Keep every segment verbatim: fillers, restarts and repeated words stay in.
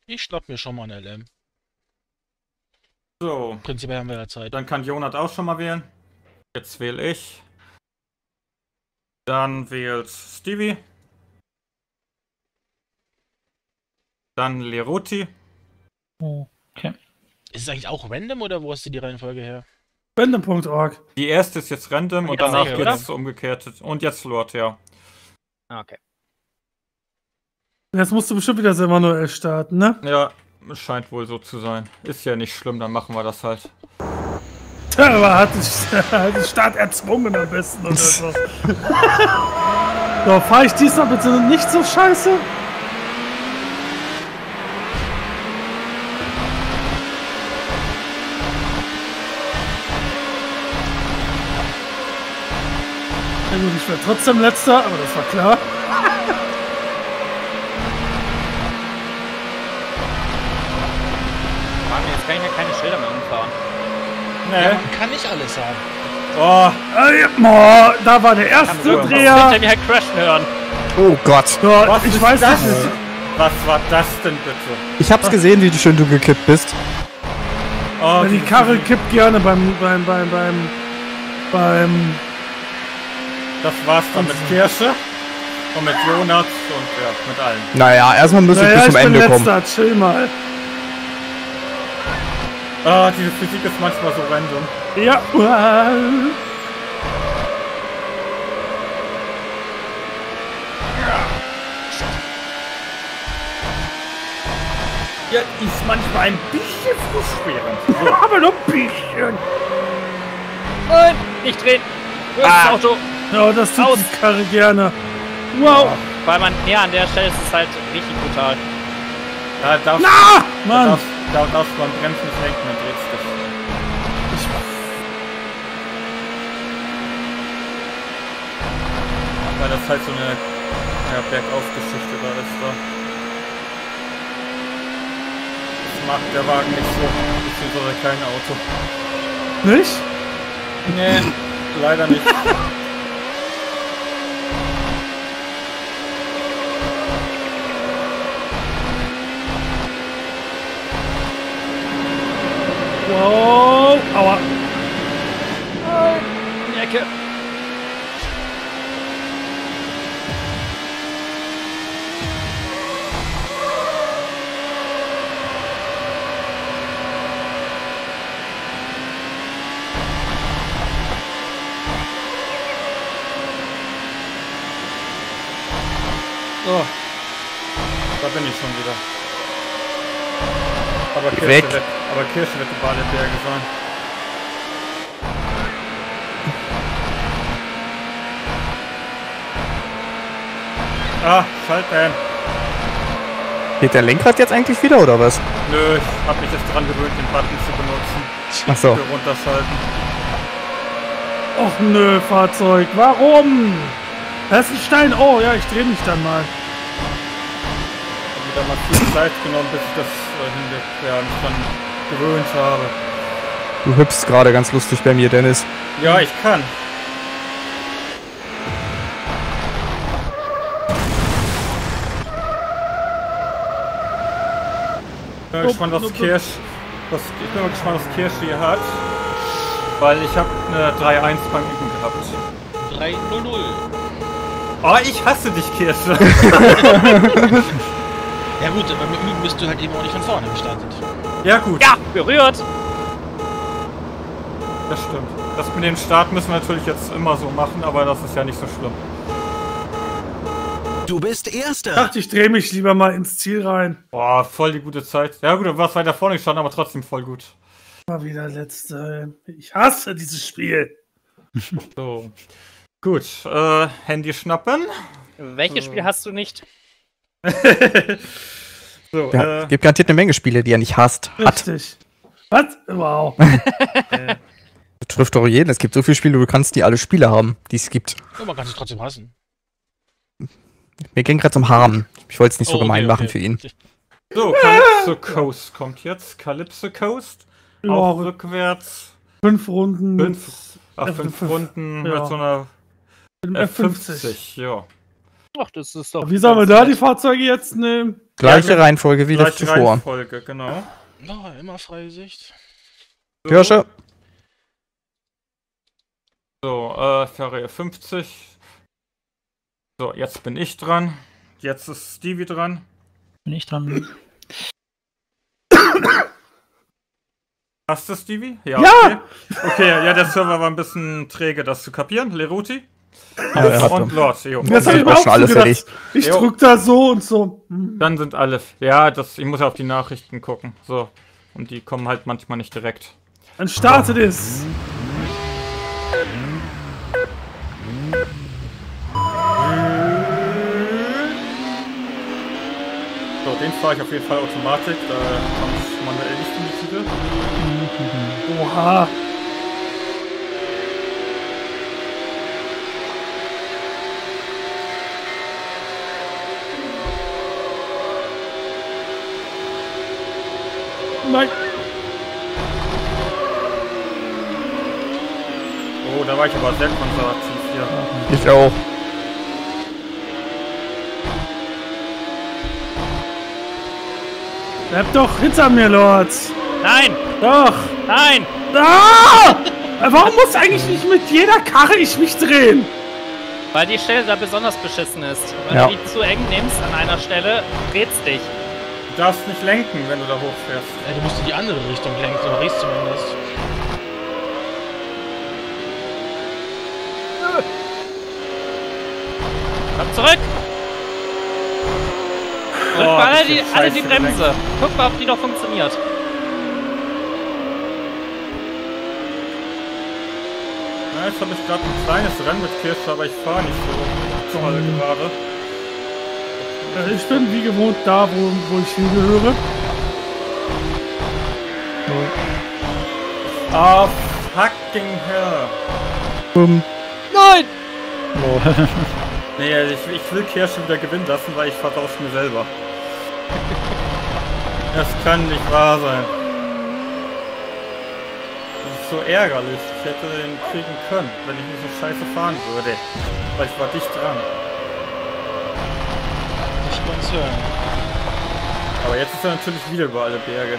Ich schnapp mir schon mal ein L M. So. Prinzipiell haben wir ja Zeit. Dann kann Jonat auch schon mal wählen. Jetzt wähle ich. Dann wählt Stevie. Dann Leruti. Okay. Ist es eigentlich auch random oder wo hast du die Reihenfolge her? random punkt org. Die erste ist jetzt random und Ja, danach sicher, geht oder? es umgekehrt. Und jetzt Lord, ja. Okay. Jetzt musst du bestimmt wieder sehr manuell starten, ne? Ja, scheint wohl so zu sein. Ist ja nicht schlimm, dann machen wir das halt. Ja, aber hat den Start erzwungen am besten oder so. So, fahr ich diesmal bitte nicht so scheiße? Na gut, ich werde trotzdem letzter, aber das war klar. Mann, jetzt kann ich ja keine Schilder mehr umfahren. Ja, Nee. man kann nicht alles haben. Oh, Ey, boah, da war der erste Hinter Dreher. mir halt crashen hören. Oh Gott. Ja, was ich ist weiß das? nicht. Was war das denn bitte? Ich hab's gesehen, wie schön du gekippt bist. Oh, Die Karre kippt gerne beim, beim, beim, beim, beim, Das war's dann mit Kirsche. Und mit Jonat und ja, mit allen. Naja, erstmal müssen wir naja, bis ich zum bin Ende kommen. letzter, chill mal. Ah, diese Physik ist manchmal so random. Ja, uh, Ja, ist manchmal ein bisschen frustrierend. So. aber nur ein bisschen. Und nicht drehen. Wo ist Ah. das Auto? Ja, das tut Aus. die Karre gerne. Wow. Weil man, ja, an der Stelle ist es halt richtig brutal. Da darf, Na, da Mann. darf, da darf man bremsen, nicht lenken, dann dreht's dich. Weil das halt so eine ja, Bergaufgeschichte da ist da. Das mag der Wagen nicht so, beziehungsweise kein Auto. Nicht? Nee, leider nicht. Wow. Aua. In die Ecke. Oh, da bin ich schon wieder. Aber Kirsche, Weg. Wird, aber Kirsche wird die Badeberge sein. Ah, Schalten. Geht der Lenkrad jetzt eigentlich wieder, oder was? Nö, ich hab mich jetzt dran gewöhnt, den Button zu benutzen. Ach so. Für runterschalten. Och nö, Fahrzeug. Warum? Da ist ein Stein. Oh ja, ich drehe mich dann mal. Hab wieder mal viel Zeit genommen, bis ich das äh, hinweg, ja, mich dann gewöhnt habe. Du hüpfst gerade ganz lustig bei mir, Dennis. Ja, ich kann. Ich bin mal gespannt, was Kirsch, was, ich bin mal gespannt, was Kirsch hier hat. Weil ich habe eine drei eins beim Üben gehabt. drei null null. Oh, ich hasse dich, Kirsche. Ja gut, aber mit Üben bist du halt eben auch nicht von vorne gestartet. Ja gut, Ja, berührt. das stimmt. Das mit dem Start müssen wir natürlich jetzt immer so machen, aber das ist ja nicht so schlimm. Du bist Ich Erster. dachte, ich drehe mich lieber mal ins Ziel rein. Boah, voll die gute Zeit. Ja gut, du warst weiter vorne gestanden, aber trotzdem voll gut. Mal wieder letzte. Ich hasse dieses Spiel. So. Gut, äh, Handy schnappen. Welches Spiel hast du nicht? So, Ja, äh, es gibt garantiert eine Menge Spiele, die er nicht hasst. Hat. Richtig. Was? Wow. Das trifft doch jeden. Es gibt so viele Spiele, du kannst die alle Spiele haben, die es gibt. Ja, man kann sich trotzdem hassen. Mir ging gerade zum Harm. Ich wollte es nicht so Oh, gemein okay, machen okay. für ihn. so, Calypso Coast kommt jetzt. Calypso Coast. Ja, Auch rückwärts. fünf Runden. Fünf, ach, F- fünf F- Runden ja. mit so einer mit dem F F fünfzig. fünfzig. Ja. Ach, das ist doch. Wie sollen wir da die Fahrzeuge jetzt nehmen? Gleiche Ja, Reihenfolge wie das Gleiche zuvor. Reihenfolge, genau. Oh, immer freie Sicht. So. Kirsche. So, äh, Ferrier fünfzig. So, jetzt bin ich dran. Jetzt ist Stevie dran. Bin ich dran. Hast du, Stevie? Ja! Okay. Okay, ja, der Server war ein bisschen träge, das zu kapieren. Leruti? Ja, er hat Und Lord. Jo. Das hab Okay. ich mir Auch auch schon alles so gedacht. fertig. Ich Jo. drück da so und so. Hm. Dann sind alle. Ja, das, ich muss ja auf die Nachrichten gucken. So. Und die kommen halt manchmal nicht direkt. Dann startet es. So, den fahre ich auf jeden Fall Automatik. Da kommt manuell nicht in die Tüte. Oha. Nein. Oh, da war ich aber sehr konservativ hier. Ich auch. Bleib doch hinter mir, Lords. Nein! Doch. Nein! Ah! Warum muss eigentlich nicht mit jeder Karre ich mich drehen? Weil die Stelle da besonders beschissen ist. Wenn Ja. du die zu eng nimmst an einer Stelle, drehst dich. Du darfst nicht lenken, wenn du da hochfährst. Ja, du musst in die andere Richtung lenken, oder riechst zumindest. Komm zurück! Drück Oh, mal alle das die, ist alle die scheiße Bremse. Guck mal, ob die noch funktioniert. Ja, jetzt habe ich gerade ein kleines Rennen mit Kirsche, aber ich fahre nicht so toll gerade. Äh, Ich bin wie gewohnt da, wo, wo ich hingehöre. Ah, fucking hell. Bumm. Nein! Nee, ich, ich will Kirsche wieder gewinnen lassen, weil ich vertausch mir selber. Das kann nicht wahr sein. Das ist so ärgerlich. Ich hätte den kriegen können, wenn ich nicht so scheiße fahren würde. Weil ich war dicht dran. Nicht Konzern. Aber jetzt ist er natürlich wieder über alle Berge.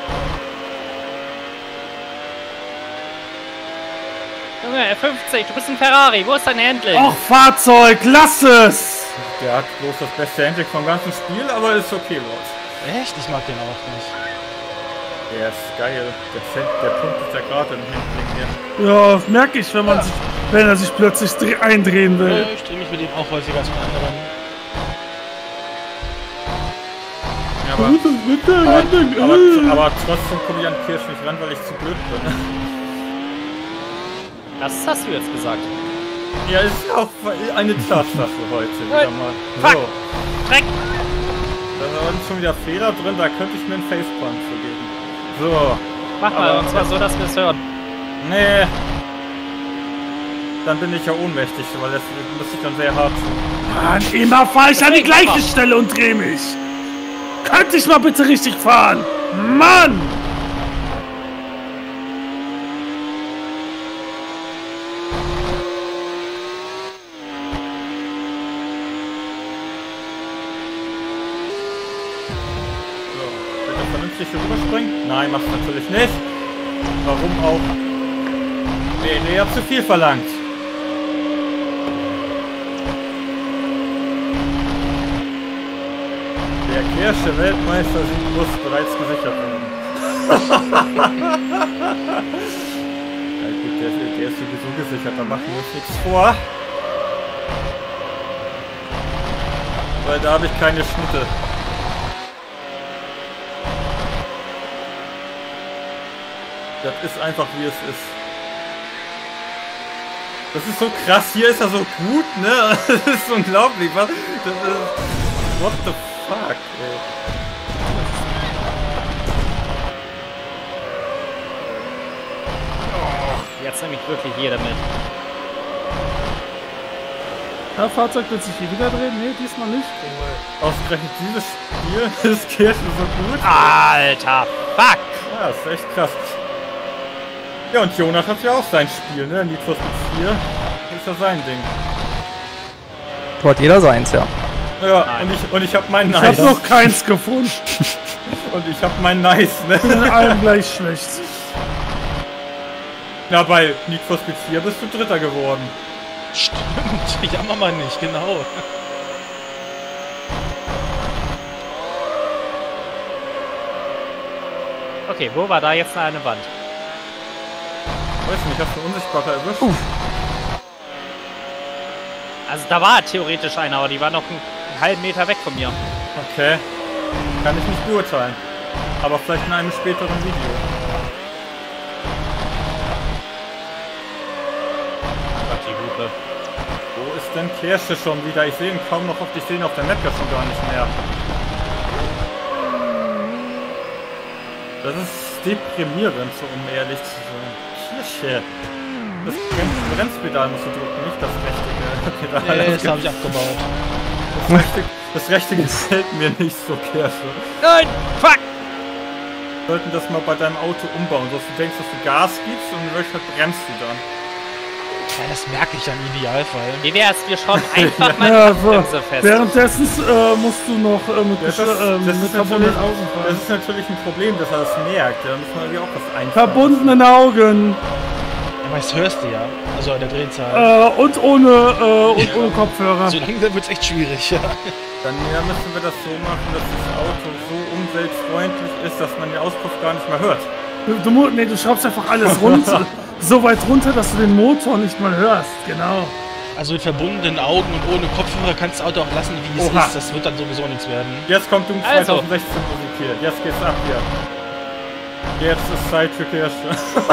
Junge, F fünfzig, du bist ein Ferrari. Wo ist dein Handling? Och, Fahrzeug, lass es! Der hat bloß das beste Handling vom ganzen Spiel, aber ist okay, Lord. Echt? Ich mag den auch nicht. Der ist geil. Der, Cent, der Punkt ist ja gerade im Handling hier. Ja, merke ich, wenn man sich, wenn er sich plötzlich dreh- eindrehen Ja, will. ich drehe mich mit dem auch häufiger als mit anderen. Ja, aber, Was ist mit der aber, Handling? aber, Äh. aber trotzdem komme ich an Kirsch nicht ran, weil ich zu blöd bin. Das hast du jetzt gesagt. Ja, ist auch eine Tatsache heute wieder mal. Fuck. So, Dreck! da waren schon wieder Fehler drin, da könnte ich mir einen Facepalm für geben. So, Mach mal, Aber- und zwar so, dass wir es hören. nee. Dann bin ich ja ohnmächtig, weil das müsste ich dann sehr hart tun. Mann, immer fahre ich an die Deswegen, gleiche Papa. Stelle und dreh mich. Könnte ich mal bitte richtig fahren? Mann! So, wird er vernünftig hier rüberspringen? Nein, macht natürlich nicht. Warum auch? Nee, nee, ihr habt zu viel verlangt. Der Kirsche Weltmeister muss bereits gesichert werden. Ja gut, der, der ist sowieso gesichert, da machen wir uns nichts vor. Weil da habe ich keine Schnitte. Das ist einfach wie es ist. Das ist so krass, hier ist er so gut, ne? Das ist unglaublich, was? Das ist... What the fuck, ey. Jetzt nehme ich wirklich jeder mit. Ja, Fahrzeug wird sich hier wieder drehen? Nee, diesmal nicht. Ausgerechnet dieses Spiel ist Kirsche so gut. Alter, fuck! Ja, das ist echt krass. Ja, und Jonas hat ja auch sein Spiel, ne? Need for Speed vier. Das ist ja sein Ding. So hat jeder seins, ja. Ja, Nein. und ich, und ich hab mein Ich Nice. habe noch keins gefunden. Und ich hab mein Nice, ne? In allem gleich schlecht. Ja, bei Need for Speed vier bist du Dritter geworden. Stimmt, jammer mal nicht, genau. Okay, wo war da jetzt eine Wand? Weiß nicht, hast du Unsichtbarer erwischt? Also da war theoretisch einer, aber die war noch einen, einen halben Meter weg von mir. Okay. Kann ich nicht beurteilen. Aber vielleicht in einem späteren Video. Gott, die Hupe. Wo ist denn Kirsche schon wieder? Ich sehe ihn kaum noch auf die Szene auf der Map ja schon gar nicht mehr. Das ist deprimierend, so um ehrlich zu sein. Kirsche. Das Brems- Bremspedal musst du drücken, nicht das rechte Pedal. Nee, Das das habe ich abgebaut. Das rechte, das rechte gefällt mir nicht so, Kirsche. Nein! Fuck! Wir sollten das mal bei deinem Auto umbauen, dass du denkst, dass du Gas gibst und in Wirklichkeit bremst du dann. Ja, das merke ich ja im Idealfall. Wie wär's? Wir schrauben einfach mal Ja, die so. Bremse fest. Währenddessen äh, musst du noch äh, mit, Ja, das, Gesch- äh, das, mit ist verbundenen natürlich, Augen das fahren. ist natürlich ein Problem, dass er das merkt. Da müssen wir irgendwie auch was einfallen. Verbundenen Augen. Aber das hörst du ja. Also an der Drehzahl. Äh, und ohne, äh, und ohne Kopfhörer. So langsam wird es echt schwierig, ja. Dann ja, müssen wir das so machen, dass das Auto so umweltfreundlich ist, dass man den Auspuff gar nicht mehr hört. Du, du, mu- nee, du schraubst einfach alles runter. So weit runter, dass du den Motor nicht mal hörst. Genau. Also mit verbundenen Augen und ohne Kopfhörer kannst du das Auto auch lassen, wie es Oha. ist. Das wird dann sowieso nichts werden. Jetzt kommt um Also. zweitausendsechzehn Musik hier. Jetzt geht's ab hier. Jetzt ist Zeit für Kirsche.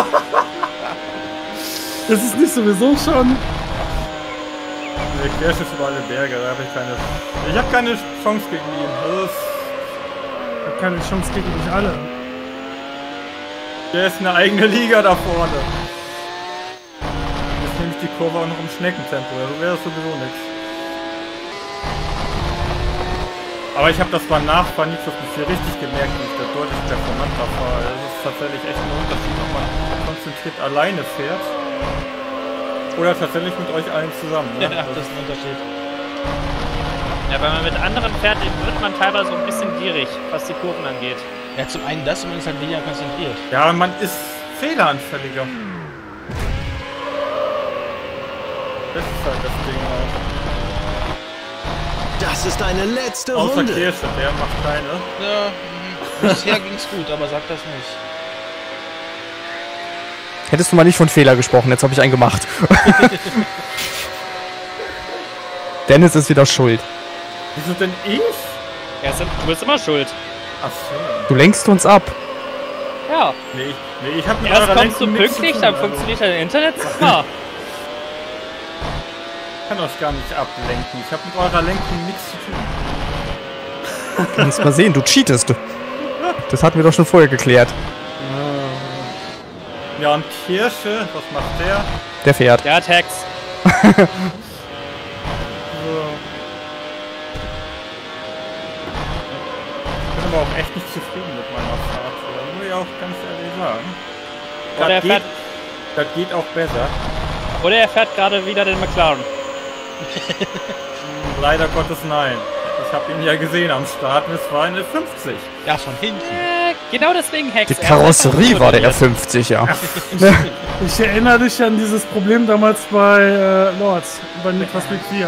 Das ist nicht sowieso schon. Nee, Kirsche ist über alle Berge, da habe ich keine. Ich habe keine Chance gegen ihn. Das ist, Ich hab keine Chance gegen dich alle. der ist eine eigene Liga da vorne. Jetzt nehme ich die Kurve auch noch im Schneckentempo, also wäre das sowieso nichts. Aber ich habe das beim Nachfahren nicht so viel richtig gemerkt, wie ich da deutlich performanter fahre. Das ist tatsächlich echt ein Unterschied, ob man konzentriert alleine fährt oder tatsächlich mit euch allen zusammen. Ne? Ja, das ist ein Unterschied. Ja, wenn man mit anderen fährt, wird man teilweise so ein bisschen gierig, was die Kurven angeht. Ja, zum einen das und man ist halt weniger konzentriert. Ja, man ist fehleranfälliger. Das ist halt das Ding auch. Das ist deine letzte Außer Runde. Kirsche, der macht keine. Ja, mhm. Bisher ging's gut, aber sag das nicht. Hättest du mal nicht von Fehler gesprochen, jetzt habe ich einen gemacht. Dennis ist wieder schuld. Wieso denn ich? Ja, sind, du bist immer schuld. Ach so. Du lenkst uns ab. Ja. Nee, ich, nee, ich hab mit Erst eurer kommst du Lenkung nichts zu pünktlich, tun, dann also. funktioniert dein Internet. Super. Ich kann euch gar nicht ablenken. Ich habe mit eurer Lenkung nichts zu tun. Kannst mal sehen, du cheatest. Das hatten wir doch schon vorher geklärt. Ja, und Kirsche, was macht der? Der fährt. Ja, Tex. Ich bin aber auch echt nicht zufrieden mit meiner Fahrt. Das muss ich auch ganz ehrlich sagen. Oder er Das fährt, geht, das geht auch besser. oder er fährt gerade wieder den McLaren. Leider Gottes nein. Ich habe ihn ja gesehen am Start und es war eine fünfzig. Ja, von hinten. Äh, genau deswegen Hex. Die Er hat Karosserie einfach war der R modelliert. fünfzig, ja. Ich erinnere dich an dieses Problem damals bei äh, Lords, bei Need for Speed vier.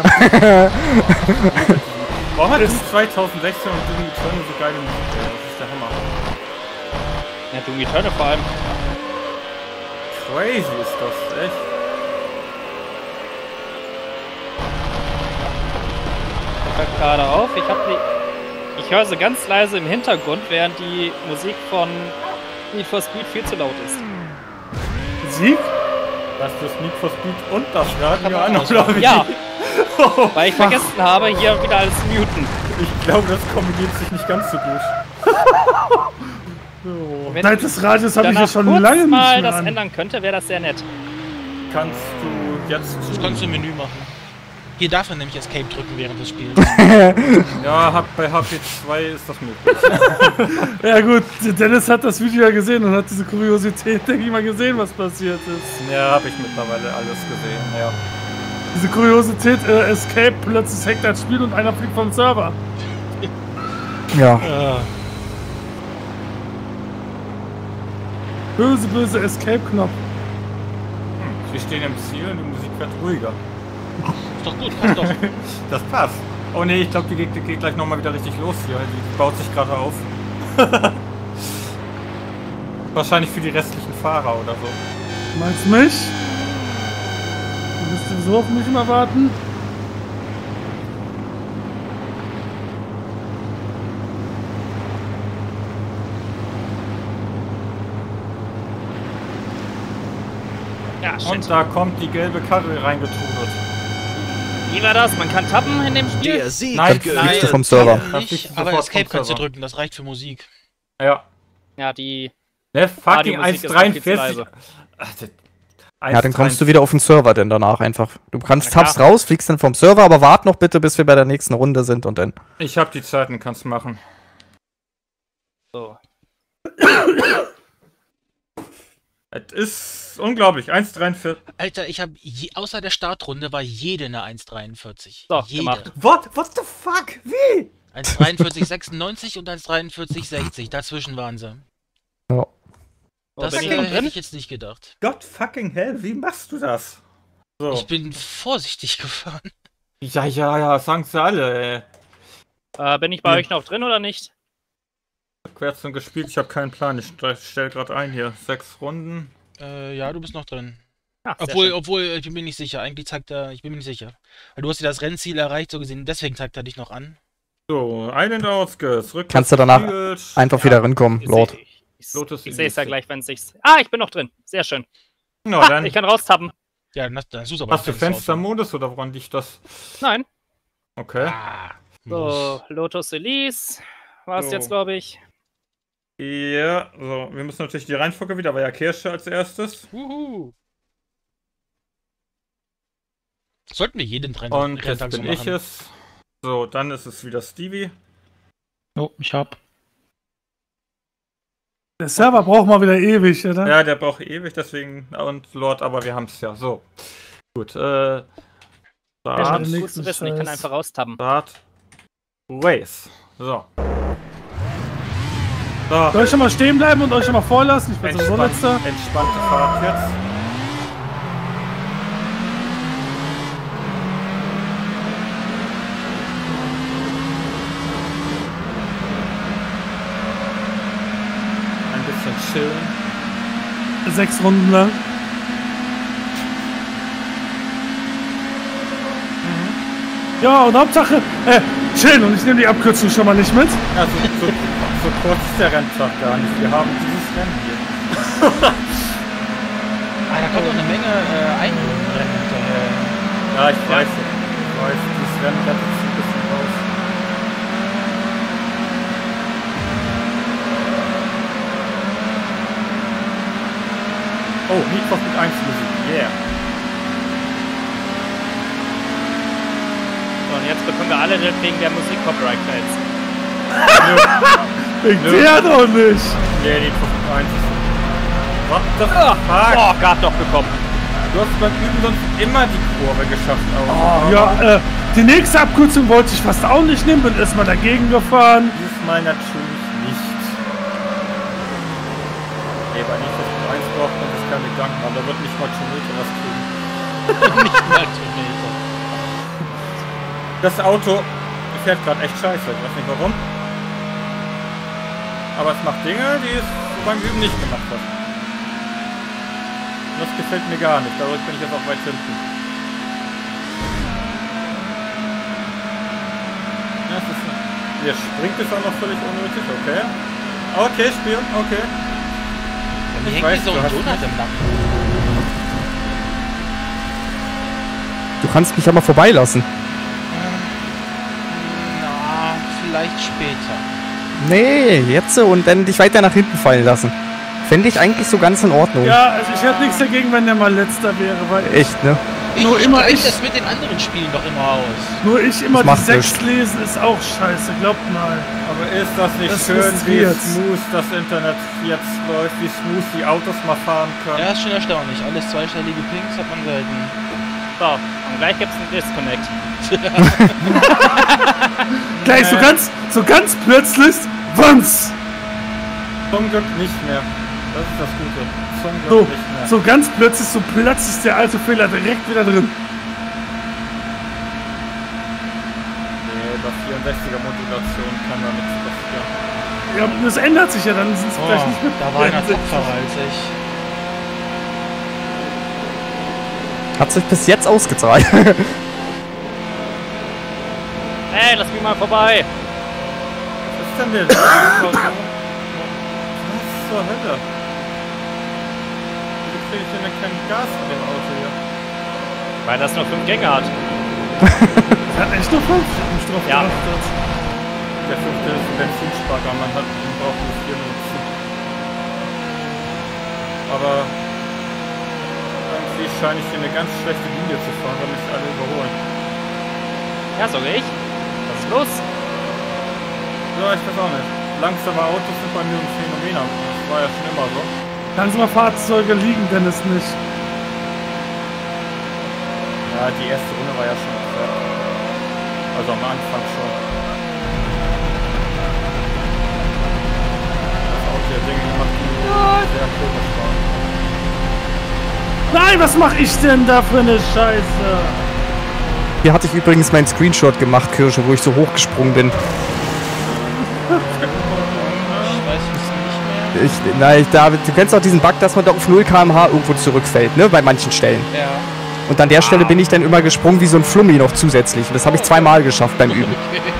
Warum hat es zweitausendsechzehn und Doom Eternal so geile Musik? Das ist der Hammer. Ja, Doom Eternal vor allem. Crazy ist das, echt. Ich hör gerade auf. Ich hab die. Ich höre sie ganz leise im Hintergrund, während die Musik von Need for Speed viel zu laut ist. Sieg? Lass das Need for Speed und das Radio man an, ausmachen. oder wie? Ja, weil ich vergessen habe, hier wieder alles zu muten. Ich glaube, das kombiniert sich nicht ganz so gut. So, Wenn Seit des Radios habe ich ja danach schon kurz lange nicht mal mehr das an. ändern könnte, wäre das sehr nett. kannst du jetzt Das tun. kannst du im Menü machen. Hier darf man nämlich Escape drücken während des Spiels. Ja, hab, bei H P zwei ist das möglich. Ja gut, Dennis hat das Video ja gesehen und hat diese Kuriosität, denke ich mal, gesehen, was passiert ist. Ja, habe ich mittlerweile alles gesehen, ja. Diese Kuriosität, äh, Escape, plötzlich hackt das Spiel und einer fliegt vom Server. Ja. Ja. Böse, böse Escape-Knopf. Wir stehen im Ziel und die Musik wird ruhiger. Ist doch gut, passt doch. Das passt. Oh ne, ich glaube, die geht, die geht gleich nochmal wieder richtig los hier. Die baut sich gerade auf. Wahrscheinlich für die restlichen Fahrer oder so. Meinst du mich? Du musst sowieso auf mich immer warten. Ja, shit. Und da kommt die gelbe Karre reingetrudelt. Wie war das? Man kann tappen in dem Spiel? Der Sieg Nein, gehört du vom Server. Das fliegst Nicht, du aber sofort Escape vom kannst du Server. drücken, das reicht für Musik. Ja. Ja, die... Ne, fucking Radiomusik ist eins noch viel zu dreiundvierzig. leise. Ach, das- Ja, dann kommst du wieder auf den Server denn danach einfach. Du kannst Na klar. tappst raus, fliegst dann vom Server, aber wart noch bitte, bis wir bei der nächsten Runde sind und dann. Ich hab die Zeiten, kannst machen. So. Es ist unglaublich. eins dreiundvierzig. Alter, ich habe außer der Startrunde war jede eine eins dreiundvierzig. So, jede. gemacht. What? What the fuck? Wie? eins dreiundvierzig sechsundneunzig und eins dreiundvierzig sechzig. Dazwischen waren sie. Ja. So, Das bin äh, ich noch hätte drin? ich jetzt nicht gedacht. God fucking hell, wie machst du das? So. Ich bin vorsichtig gefahren. Ja, ja, ja, sagen sie alle, ey. Äh, bin ich bei Ja. euch noch drin oder nicht? Querz und gespielt, ich habe keinen Plan. Ich st- stell gerade ein hier. Sechs Runden. Äh, ja, du bist noch drin. Ah, sehr Obwohl, schön. obwohl, ich bin mir nicht sicher. Eigentlich zeigt er, ich bin mir nicht sicher. Weil du hast ja das Rennziel erreicht, so gesehen. Deswegen zeigt er dich noch an. So, ein- und ausgeht's. Rückwärts Kannst du danach gespielt. Einfach wieder rankommen, Ich Lord. seh- Ich, ich, Lotus ich sehe es ja Elise. gleich, wenn es sich... Ah, ich bin noch drin. Sehr schön. Na, Ah, dann ich kann raustappen. Ja, dann hast, dann hast du es aber. hast du im Fenster Fenstermodus oder woran liegt das? Nein. Okay. Ah, So, Lotus Elise war es So. jetzt, glaube ich. Ja, so, wir müssen natürlich die Reihenfolge wieder, war ja Kirsche als erstes. Wuhu. Sollten wir jeden Renn Und jetzt Renntag so bin ich machen. es. So, dann ist es wieder Stevie. Oh, ich hab. Der Server braucht mal wieder ewig, oder? Ja, der braucht ewig, deswegen. Und Lord, aber wir haben es ja. So. Gut, äh. Ja, Start, schon nächsten gut zu wissen. Ich kann Scheiß. einfach raustappen. Start. Race. So. So. Soll ich schon mal stehen bleiben und euch schon mal vorlassen? Ich bin sowieso Entspannt, letzter. entspannte Fahrt jetzt. Ein bisschen chillen. Sechs Runden lang. Ja, und Hauptsache, äh, chillen. Und ich nehme die Abkürzung schon mal nicht mit. Ja, so, so, so kurz ist der Renntag gar nicht. Wir haben dieses Rennen hier. Ah, da kommt noch eine Menge äh, Einrennen hinterher. Ja, ich weiß. Ich weiß, dieses Rennen rettet sich ein bisschen raus. Oh, Need for Speed eins Musik. Yeah. So, und jetzt bekommen wir alle wegen der Musik Copyright-Claims. Wegen der doch nicht. Yeah, Need for Speed eins. What the Ah, fuck? Oh, gerade noch bekommen. Du hast beim Üben sonst immer die Kurve geschafft. Aber Oh, ja, äh, die nächste Abkürzung wollte ich fast auch nicht nehmen. Bin erstmal dagegen gefahren. Dieses Mal natürlich nicht. Nee, bei Need for Speed eins braucht man sich keine Gedanken machen. Da wird nicht mal Tomato was kriegen. Nicht mal Tomato. Das Auto fährt gerade echt scheiße. Ich weiß nicht warum. Aber es macht Dinge, die es beim Üben nicht gemacht hat. Und das gefällt mir gar nicht. Dadurch bin ich jetzt auch weit hinten. Ja, es ist, der springt es auch noch völlig unnötig. Okay. Okay, Spiel. Okay. Mir Ich hängt weiß, hier so du ein hast Donut nicht- im Nacken. Du kannst mich ja mal vorbeilassen. Na, vielleicht später. Nee, jetzt so und dann dich weiter nach hinten fallen lassen. Fände ich eigentlich so ganz in Ordnung. Ja, also ich hätte nichts dagegen, wenn der mal letzter wäre, weil Echt, ne? Nur ich immer gleich ich- das mit den anderen Spielen doch immer aus. nur ich immer Das die macht sechs nichts. lesen ist auch scheiße, glaubt mal. Aber ist das nicht Das schön, wie frustriert. smooth das Internet jetzt läuft, wie smooth die Autos mal fahren können? Ja, ist schon erstaunlich. Alles zweistellige Pings hat man selten. So, und gleich gibt's einen Disconnect. Gleich so ganz, so ganz plötzlich, Wams! Zum Glück nicht mehr. Das ist das Gute. Zum Glück So, nicht mehr. so ganz plötzlich, so plötzlich ist der alte Fehler direkt wieder drin. Nee, bei vierundsechziger Modulation kann da nichts passieren. Ja, das ändert sich ja, dann sind es Oh, vielleicht nicht mehr. da war einer tapferer als ich. Hat sich bis jetzt ausgezahlt. Hey, lass mich mal vorbei. Was ist denn denn? Was zur Hölle? Wie kriege ich denn denn kein Gas mit dem Auto hier? Weil das nur fünf Gänge hat. Das hat echt nur fünf. Ich hab mich drauf Ja. geachtet. Der fünfte ist ein Benzinsparer, man hat man braucht nur vier Minuten. Aber irgendwie scheine ich hier eine ganz schlechte Linie zu fahren, weil mich alle überholen. Ja, sogar ich. Was ist los? Ja, ich weiß auch nicht. Langsame Autos sind bei mir ein Phänomen. Das war ja schon immer so. Langsame Fahrzeuge liegen Dennis nicht. Ja, die erste Runde war ja schon absurd. Also am Anfang schon. Das Auto der Dinge gemacht, die sehr komisch waren. Nein, was mache ich denn da für eine Scheiße? Hier hatte ich übrigens meinen Screenshot gemacht, Kirsche, wo ich so hochgesprungen bin. Ich weiß es nicht mehr. Ich, na, ich, da, du kennst auch diesen Bug, dass man da auf null Kilometer pro Stunde irgendwo zurückfällt, ne? Bei manchen Stellen. Ja. Und an der Stelle bin ich dann immer gesprungen wie so ein Flummi noch zusätzlich. Und das habe ich zweimal geschafft beim Üben.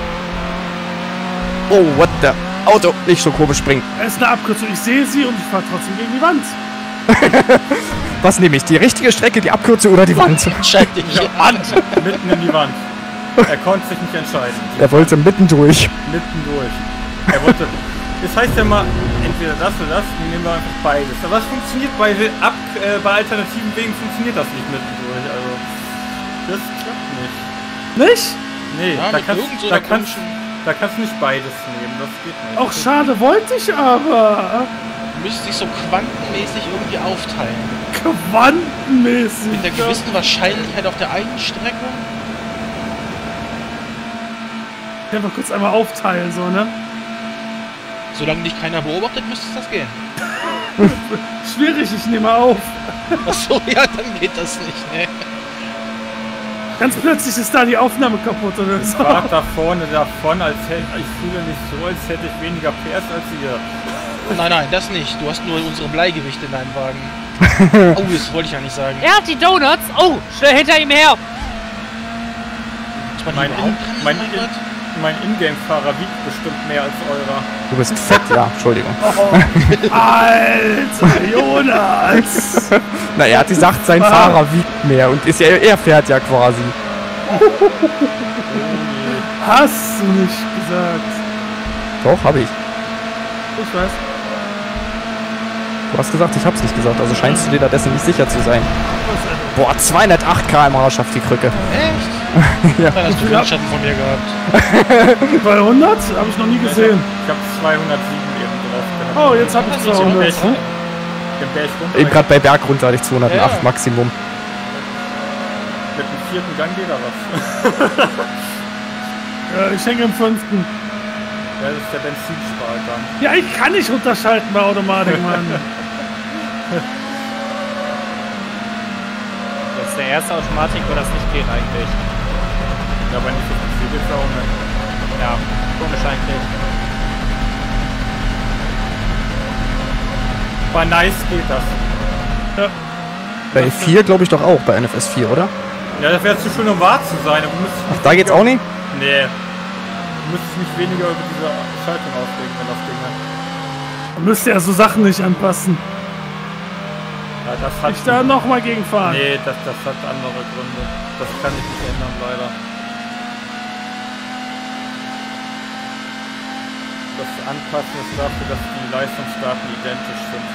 Oh, what the... Auto, nicht so komisch springen. Es ist eine Abkürzung. Ich sehe sie und ich fahre trotzdem gegen die Wand. Was nehme ich? Die richtige Strecke, die Abkürzung oder die Wand? Entscheide dich. Mitten in die Wand. Er konnte sich nicht entscheiden. Er wollte mitten durch. Mitten durch. Er wollte. Das heißt ja mal, entweder das oder das, dann nehmen wir einfach beides. Aber es funktioniert bei, Ab, äh, bei alternativen Wegen funktioniert das nicht mittendurch. Also, das klappt nicht. Nicht? Nee, Ja, da, mit kannst, irgend so da, einer kannst, komischen- da kannst du nicht beides nehmen. Das geht nicht. Auch schade, wollte ich aber. Du müsstest dich so quantenmäßig irgendwie aufteilen. Quantenmäßig. Mit einer gewissen Wahrscheinlichkeit auf der einen Strecke. Einfach kurz einmal aufteilen, so, ne? Solange dich keiner beobachtet, müsste das gehen. Schwierig, ich nehme auf. Achso, ja, dann geht das nicht, ne? Ganz plötzlich ist da die Aufnahme kaputt oder Ich so. war da vorne davon, als hätte ich fühle mich so, als hätte ich weniger P S als ihr. Nein, nein, das nicht. Du hast nur unsere Bleigewichte in deinem Wagen. Oh, das wollte ich ja nicht sagen. Er hat die Donuts. Oh, schnell hinter ihm her. Muss man Mein, die In, überhaupt mein, brennen, In, Mann? mein Ingame-Fahrer wiegt bestimmt mehr als eurer. Du bist fett, ja, Entschuldigung. Alter, Jonas! Na, er hat gesagt, sein Fahrer wiegt mehr und ist ja, er fährt ja quasi. Hast du nicht gesagt? Doch, habe ich. Ich weiß. Du hast gesagt, ich hab's nicht gesagt, also scheinst du dir da dessen nicht sicher zu sein. Boah, zweihundertacht Kilometer pro Stunde schafft die Krücke. Echt? Ja. Dann hast du Ja. Windschatten von mir gehabt. zweihundert? Habe ich noch nie gesehen. Ich habe zweihundertsieben eben drauf gehabt. Oh, jetzt habe ich Das ist ja zweihundert. besser. Den Berg runter. Eben gerade bei Berg runter hatte ich zweihundertacht Ja. Maximum. Mit dem vierten Gang geht da was. Ja, ich hänge im fünften. Ja, das ist der Benzinspalter. Ja, ich kann nicht runterschalten bei Automatik, Mann. Das ist der erste Automatik, wo das nicht geht eigentlich. Ja, aber nicht so viel geht's auch nicht. Ja, komisch eigentlich. Bei Nice geht das. Ja. Bei vier glaube ich doch auch, bei N F S vier, oder? Ja, das wäre zu schön, um wahr zu sein. Du müsstest Ach, da geht's auch nicht? Nee. Du müsstest mich weniger über diese Schaltung aufregen, wenn das Ding hat. Man müsste ja so Sachen nicht anpassen. Ja, das hat... Ich da nochmal gegenfahren. Nee, das, das hat andere Gründe. Das kann ich nicht ändern, leider. Das Anpassen ist dafür, dass die Leistungsdaten identisch sind.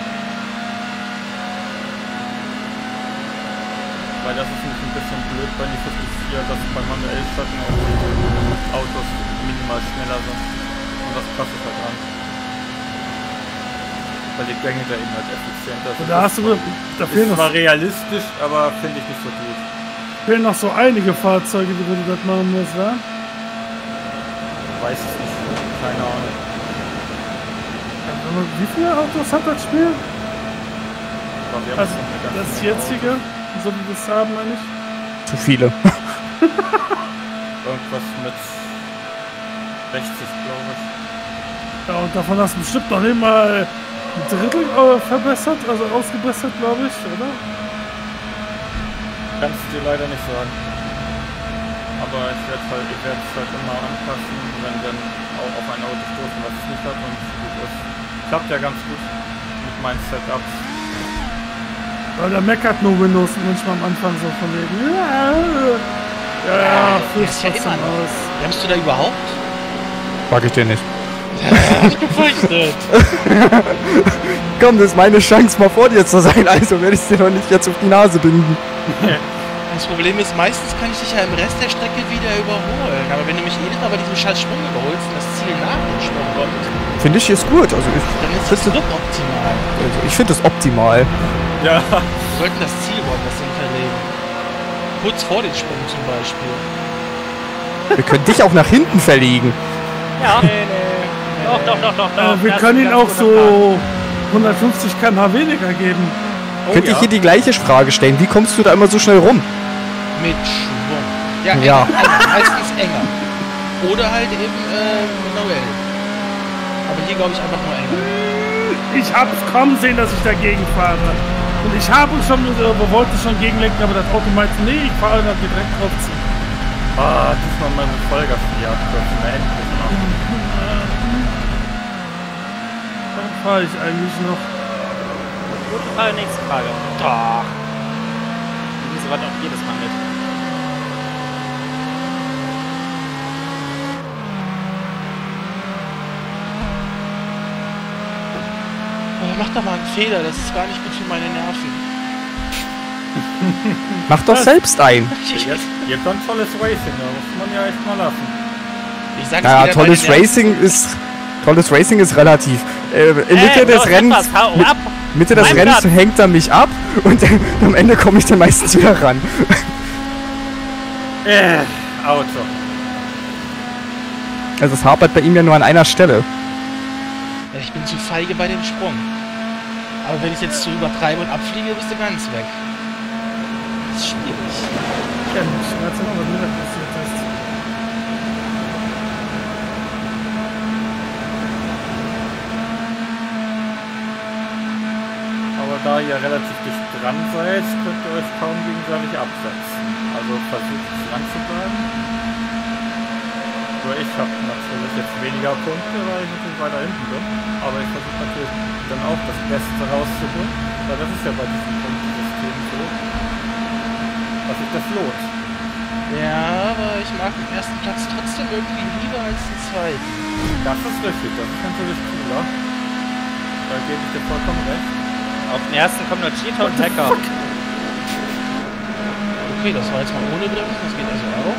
Weil das ist nämlich ein bisschen blöd bei Need for Speed vier, dass bei manuell Schalten auch die Autos minimal schneller sind. Und das passt es halt an. Weil die Gänge da eben halt effizienter sind. Da hast du, da fehlen Ist noch. zwar realistisch, aber finde ich nicht so gut. fehlen noch so einige Fahrzeuge, die du das machen musst, wa? Weiß es nicht. Keine Ahnung. Wie viele Autos hat das Spiel? Aber wir haben Also schon eine ganze das Menge jetzige, so wie wir es haben, meine ich. Zu viele. Irgendwas mit sechzig, glaube ich. Ja, und davon hast du bestimmt noch nicht mal ein Drittel äh, verbessert, also ausgebessert, glaube ich, oder? Kannst du dir leider nicht sagen. Aber ich werde halt, ich werde es halt immer anpassen, wenn dann auch auf ein Auto stoßen, was es nicht hat und gut ist. Klappt ja ganz gut mit meinen Setups. Weil der meckert nur Windows manchmal am Anfang so von wegen. Ja, ja, ja, ist ja immer noch. aus. Bremst du da überhaupt? Mag ich dir nicht. Hab ich befürchtet. Komm, das ist meine Chance, mal vor dir zu sein, also werde ich dir doch nicht jetzt auf die Nase binden. Das Problem ist, meistens kann ich dich ja im Rest der Strecke wieder überholen. Aber wenn du mich jedes Mal bei diesem scheiß Sprung überholst und das Ziel nach dem Sprung kommt, Finde ich ist gut. Also ich, dann ist das suboptimal. also ich finde das optimal. Ja. Wir sollten das Ziel woanders hin verlegen. Kurz vor dem Sprung zum Beispiel. Wir können dich auch nach hinten verlegen. Ja. Nee, nee. Doch, doch, doch, doch. doch. Äh, wir Das können ist ihn ein auch ganz guter Plan. so hundertfünfzig Kilometer pro Stunde weniger geben. Oh, Könnte ich ja. hier die gleiche Frage stellen. Wie kommst du da immer so schnell rum? Mit Schwung. Ja, enger, Ja. enger, meistens enger. Oder halt eben äh, manuell. Aber hier glaube ich einfach nur enger. Ich hab's kommen sehen, dass ich dagegen fahre. Und ich habe schon, äh, wollte schon gegenlenken, aber das Auto meinte, nee, ich fahre da direkt drauf zu. Ah, diesmal mal mit Vollgas für die abkürzen. Na, endlich mal. Dann fahre ich eigentlich noch. Gute Frage, nächste Frage. Doch. Die nehmen soweit auch jedes Mal mit. Aber mach da mal einen Fehler, das ist gar nicht gut für meine Nerven. Mach doch selbst ein. Ich, Jetzt, ihr könnt tolles Racing, da muss man ja echt mal lassen. ich sag's Ja, dir, tolles meine Nerven- Racing ist tolles Racing ist relativ. Äh, in Mitte Ey, des los, Rennens etwas, hau mit, ab. Mitte des Mein Rennens Platz. hängt er mich ab und am Ende komme ich dann meistens wieder ran. Äh, Auto. Also es hapert bei ihm ja nur an einer Stelle. Ja, ich bin zu feige bei dem Sprung. Aber wenn ich jetzt zu übertreibe und abfliege, bist du ganz weg. Das ist schwierig. Ja, ich weiß noch, was mir da passiert ist. Aber da ihr relativ dicht dran seid, könnt ihr euch kaum gegenseitig absetzen. Also versucht dran zu bleiben. Nur ich habe natürlich jetzt weniger Punkte, weil ich natürlich weiter hinten bin. Aber ich versuche natürlich dann auch das Beste rauszuholen. Weil das ist ja bei diesem Punktesystem so, dass sich das lohnt. Ja, aber ich mag den ersten Platz trotzdem irgendwie lieber als den zweiten. Das ist richtig, das ist natürlich cooler. Da gebe ich dir vollkommen recht. Auf den ersten kommen nur Cheater und Hacker. Okay, das war jetzt mal ohne Bremsen, das geht also auch.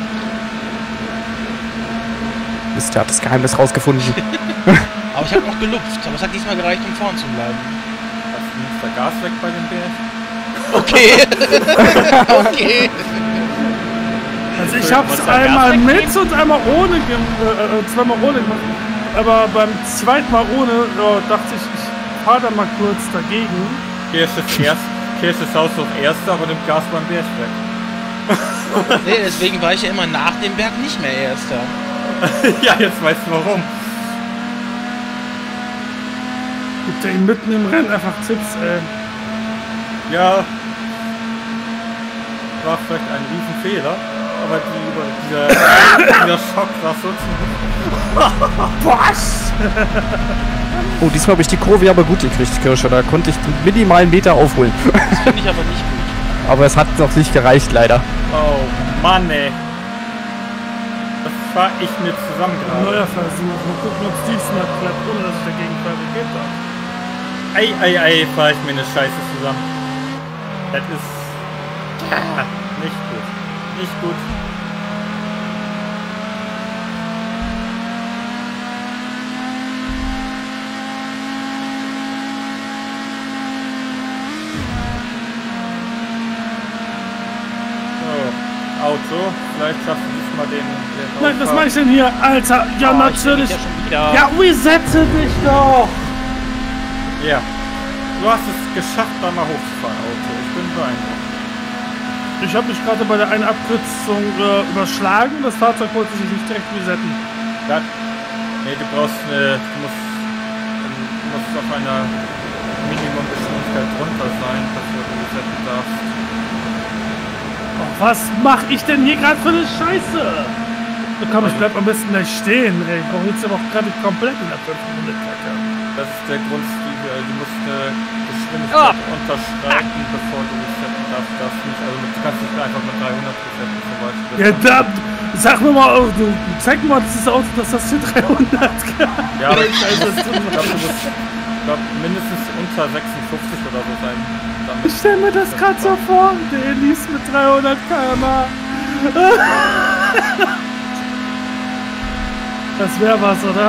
Mist, der hat das Geheimnis rausgefunden. Aber ich habe noch gelupft, aber es hat diesmal gereicht, um vorn zu bleiben. Hast du nimmst da Gas weg bei dem Bär? Okay. Okay. Also ich hab's Muss man einmal Gas mit wegnehmen? und einmal ohne, gem- äh, äh, zweimal ohne gemacht. Aber beim zweiten Mal ohne ja, dachte ich, ich fahr da mal kurz dagegen. Hier ist das erste, hier ist das Haus noch erster, aber nimmt Gas beim Bär weg. Nee, deswegen war ich ja immer nach dem Berg nicht mehr Erster. Ja, jetzt weißt du warum. Gibt ja ihn mitten im Rennen einfach Tipps, ey. Ja, war vielleicht ein Riesenfehler, aber die, über- dieser, dieser Schock war so zu. Was? Oh, diesmal habe ich die Kurve aber gut gekriegt, Kirsche. Da konnte ich einen minimalen Meter aufholen. Das finde ich aber nicht gut. Aber es hat noch nicht gereicht, leider. Oh Mann, ey. Das war ich mir zusammen Ein gerade. neuer Versuch. Mal gucken, ob es diesmal klappt, ohne dass ich dagegen fahre. Wie geht das? Ei, ei, ei, fahr ich mir eine Scheiße zusammen. Das ist ah, nicht gut. Nicht gut. So, So, vielleicht schaffst du diesmal den... den Nein, was Aufbau. mach ich denn hier? Alter, ja Oh, natürlich. Ich bin ja schon wieder. Ja, resette dich doch. Ja. Du hast es geschafft, da mal hochzufahren, Auto. Ich bin beeindruckt. Ich habe mich gerade bei der einen Abkürzung äh, überschlagen. Das Fahrzeug wollte sich nicht direkt resetten. Ja. Nee, du brauchst eine... Du musst, du musst auf einer Minimumgeschwindigkeit drunter sein, bevor du resetten darfst. Oh, was mach ich denn hier gerade für eine Scheiße? So, komm, ich bleib am besten gleich stehen. Ey, ich brauche jetzt aber auch gerade komplett in der fünften Runde Kacke. Das ist der Grund, Steve. Du musst eine Geschwindigkeit Ah. unterschreiten, bevor du resetten darfst. Du darfst nicht, also du kannst nicht einfach mit dreihundert resetten zum Beispiel. Ja, da, sag mir mal, oh, du, zeig mir mal dieses Auto, dass das hier dreihundert kann. Ja, aber ich glaube, du musst ich glaub, mindestens unter sechsundfünfzig oder so sein. Damit Ich stell mir das gerade so vor. Der Elise mit dreihundert Kilometer pro Stunde. Das wäre was, oder?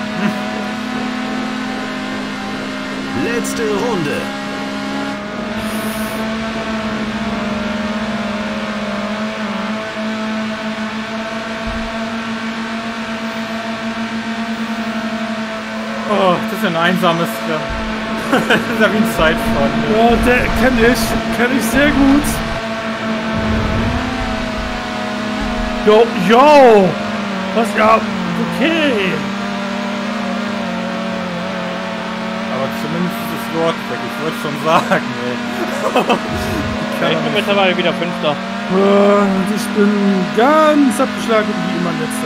Letzte Runde. Oh, das ist ein einsames Rennen. Das ist ja wie ein Zeitfahren. Ja, der kenn ich. Kenn ich sehr gut. Jo, jo. Was, ja, okay. Aber zumindest ist es Lord weg. Ich würde schon sagen, ey. Ja, ich bin mittlerweile wieder Fünfter. Und ich bin ganz abgeschlagen wie immer letzter.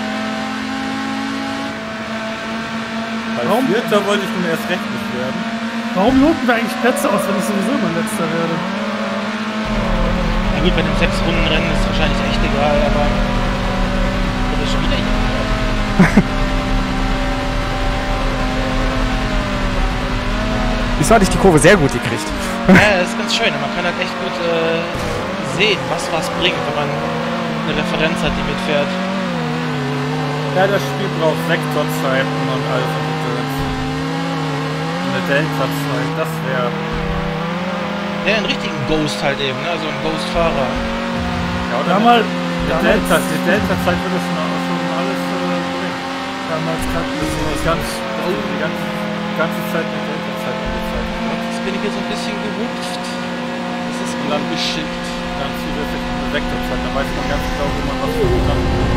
Bei Warum? Vierter wollte ich nun erst recht nicht werden. Warum loten wir eigentlich Plätze aus, wenn ich sowieso immer letzter werde? Na gut, bei dem sechs Runden Rennen ist wahrscheinlich echt egal, aber... Oder schon wieder hier. Diesmal hatte ich die Kurve sehr gut gekriegt. Ja, das ist ganz schön. Man kann halt echt gut äh, sehen, was was bringt, wenn man eine Referenz hat, die mitfährt. Ja, das Spiel braucht Sektorzeiten und alles und Gedöns. Eine Delta-Zeit, das wäre... Ja, einen richtigen Ghost halt eben, ne? Also ein Ghost-Fahrer. Ja, oder Damals, die damals, Delta, die Delta-Zeit würde schon, schon alles äh, bringen. damals kannten wir Die sowas ganze, nicht. die ganze, die ganze Zeit mit Delta-Zeit angezeigt. Jetzt bin ich hier so ein bisschen gerupft. Das ist ungeschickt. Ganz viele eine Sektorzeit, da weiß man ganz genau, wo man was für Sachen.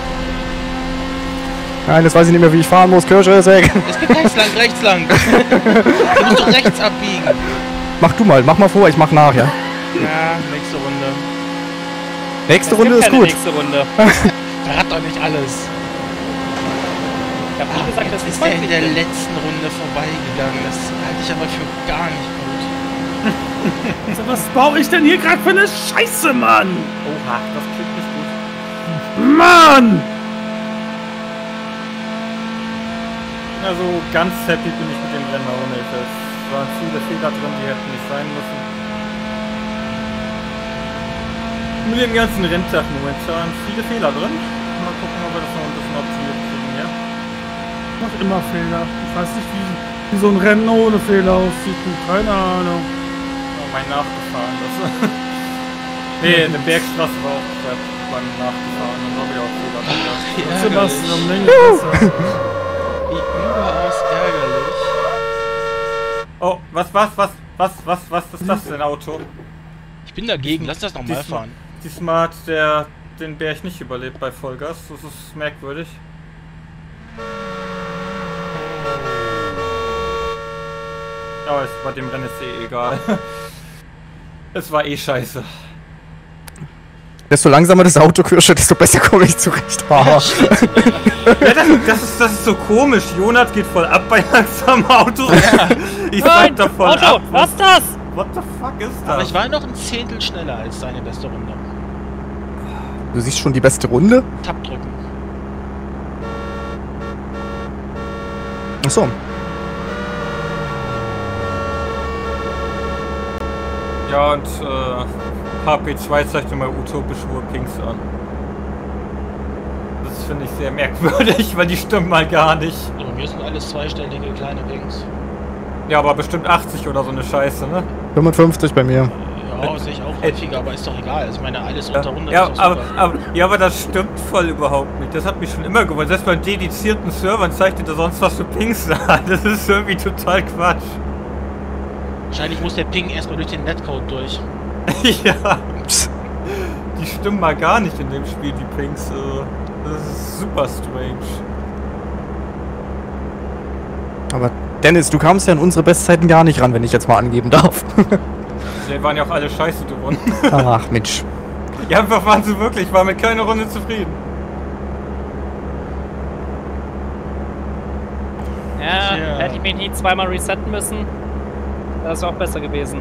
Nein, das weiß ich nicht mehr, wie ich fahren muss. Kirsche ist weg. Es geht rechts lang, rechts lang. Du musst doch rechts abbiegen. Mach du mal, mach mal vor, ich mach nach, ja. Ja, nächste Runde. Nächste Es Runde gibt ist keine gut. Nächste Runde. Verrat doch nicht alles. Ich hab nie gesagt, dass Jetzt ich ist der in zwanzig der bin. letzten Runde vorbeigegangen. Das halte ich aber für gar nicht gut. Also, was baue ich denn hier gerade für eine Scheiße, Mann? Oha, das klingt nicht gut. Mann! Also ganz happy bin ich mit dem Rennen auch nicht. Es waren viele Fehler drin, die hätten nicht sein müssen. Mit dem ganzen Renntag momentan viele Fehler drin. Mal gucken, ob wir das noch ein bisschen optimiert kriegen, ja? Ich mach immer Fehler. Ich weiß nicht, wie, wie so ein Rennen ohne Fehler aussieht. Keine Ahnung. Oh, mein Nachgefahren, das. Nee, eine Bergstraße war auch crap beim Nachgefahren. Dann war wieder auch Fehler. Ja, Sebastian, um Länge besser. Wie überaus ärgerlich. Oh, was, was, was, was, was, was ist das denn, Auto? Ich bin dagegen, lass das nochmal Diesmal- fahren. Diesmal hat der den Berg nicht überlebt bei Vollgas. Das ist merkwürdig. Aber es, bei dem Rennen ist eh egal. Es war eh scheiße. Desto langsamer das Auto, Kirsche, desto besser komme ich zurecht. Haha. Ja, das, das, ist, das ist so komisch. Jonas geht voll ab bei langsamen Autos. Ich sag Nein, da voll Otto, ab. was ist das? What the fuck ist das? Aber ich war noch ein Zehntel schneller als deine beste Runde. Du siehst schon die beste Runde? Tab drücken. Achso. Ja, und äh, H P zwei zeigt immer utopisch hohe Pings an. Das finde ich sehr merkwürdig, weil die stimmen mal gar nicht. Also mir sind alles zweistellige kleine Pings. Ja, aber bestimmt achtzig oder so eine Scheiße, ne? fünfundfünfzig bei mir. Ja, Ja, sehe ich auch häufiger, aber ist doch egal. Also ich meine, alles Ja, unter hundert ja, ist doch aber, super. aber, ja, aber das stimmt voll überhaupt nicht. Das hat mich schon immer gewundert. Selbst bei dedizierten Servern zeigt er sonst was für Pings an. Das ist irgendwie total Quatsch. Wahrscheinlich muss der Ping erstmal durch den Netcode durch. Ja. Die stimmen mal gar nicht in dem Spiel, die Pings. Also, das ist super strange. Aber Dennis, du kamst ja an unsere Bestzeiten gar nicht ran, wenn ich jetzt mal angeben darf. Die waren ja auch alle scheiße, die Runden. Ach, Mensch. Ja, einfach waren sie wirklich. Ich war mit keiner Runde zufrieden. Ja, Tja. hätte ich mich nie zweimal resetten müssen. Das wäre auch besser gewesen.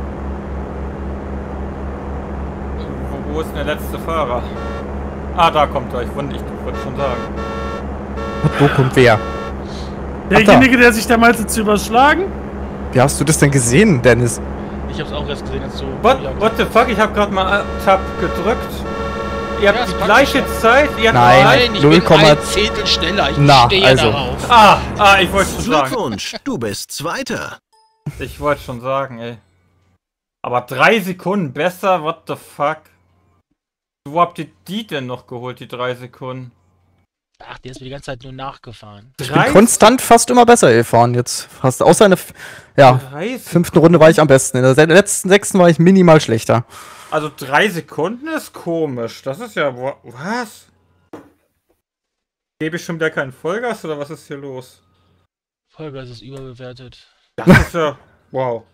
Wo, wo ist denn der letzte Fahrer? Ah, da kommt er. Ich wollte ich wollte schon sagen. Wo kommt wer? Derjenige, der sich da meinte zu überschlagen? Wie hast du das denn gesehen, Dennis? Ich hab's auch erst gesehen, als du... What, Ja, what the fuck? Ich habe gerade mal Tab gedrückt. Ihr habt Ja, die das gleiche packt Zeit. Ihr habt Nein. drei- Nein, ich null, bin ein Zehntel schneller. Ich Na, stehe also. darauf. Ah, ah, ich wollte schon sagen. Glückwunsch, du bist Zweiter. Ich wollte schon sagen, ey. Aber drei Sekunden besser? What the fuck? Wo habt ihr die denn noch geholt, die drei Sekunden? Ach, der ist mir die ganze Zeit nur nachgefahren. Ich bin konstant fast immer besser gefahren jetzt. Fast außer in der f- ja, Drei fünften Runde war ich am besten. In der se- letzten sechsten war ich minimal schlechter. Also drei Sekunden ist komisch. Das ist ja... wa- Was? Gebe ich schon wieder keinen Vollgas oder was ist hier los? Vollgas ist überbewertet. Das ist ja... Wow.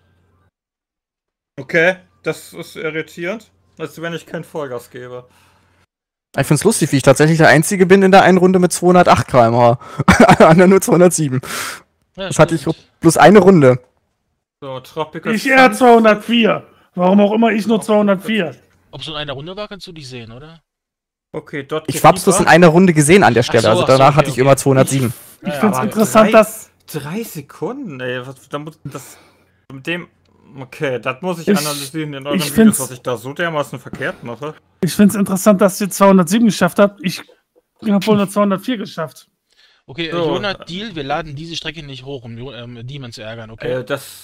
Okay, das ist irritierend. Als wenn ich kein Vollgas gebe. Ich find's lustig, wie ich tatsächlich der Einzige bin in der einen Runde mit zweihundertacht Kilometer pro Stunde. Alle anderen nur zweihundertsieben. Ja, Das hatte ich stimmt. bloß eine Runde. So, Tropical Ich eher zweihundertvier. Warum auch immer ich nur zweihundertvier. Ob es so in einer Runde war, kannst du nicht sehen, oder? Okay, dort Ich hab's bloß in einer Runde gesehen an der Stelle. so, also ach so, danach okay, hatte ich okay. immer zweihundertsieben. Ich Ja, find's aber interessant, drei- dass... Drei Sekunden, ey. Was, da muss, das, mit dem... Okay, das muss ich, Ich- analysieren in euren ich Videos, find's- was ich da so dermaßen verkehrt mache. Ich find's interessant, dass ihr zweihundertsieben geschafft habt. Ich habe wohl nur zweihundertvier geschafft. Okay, So. äh, Jonah, Deal, wir laden diese Strecke nicht hoch, um Jo- ähm, Demon zu ärgern, okay? Äh, das...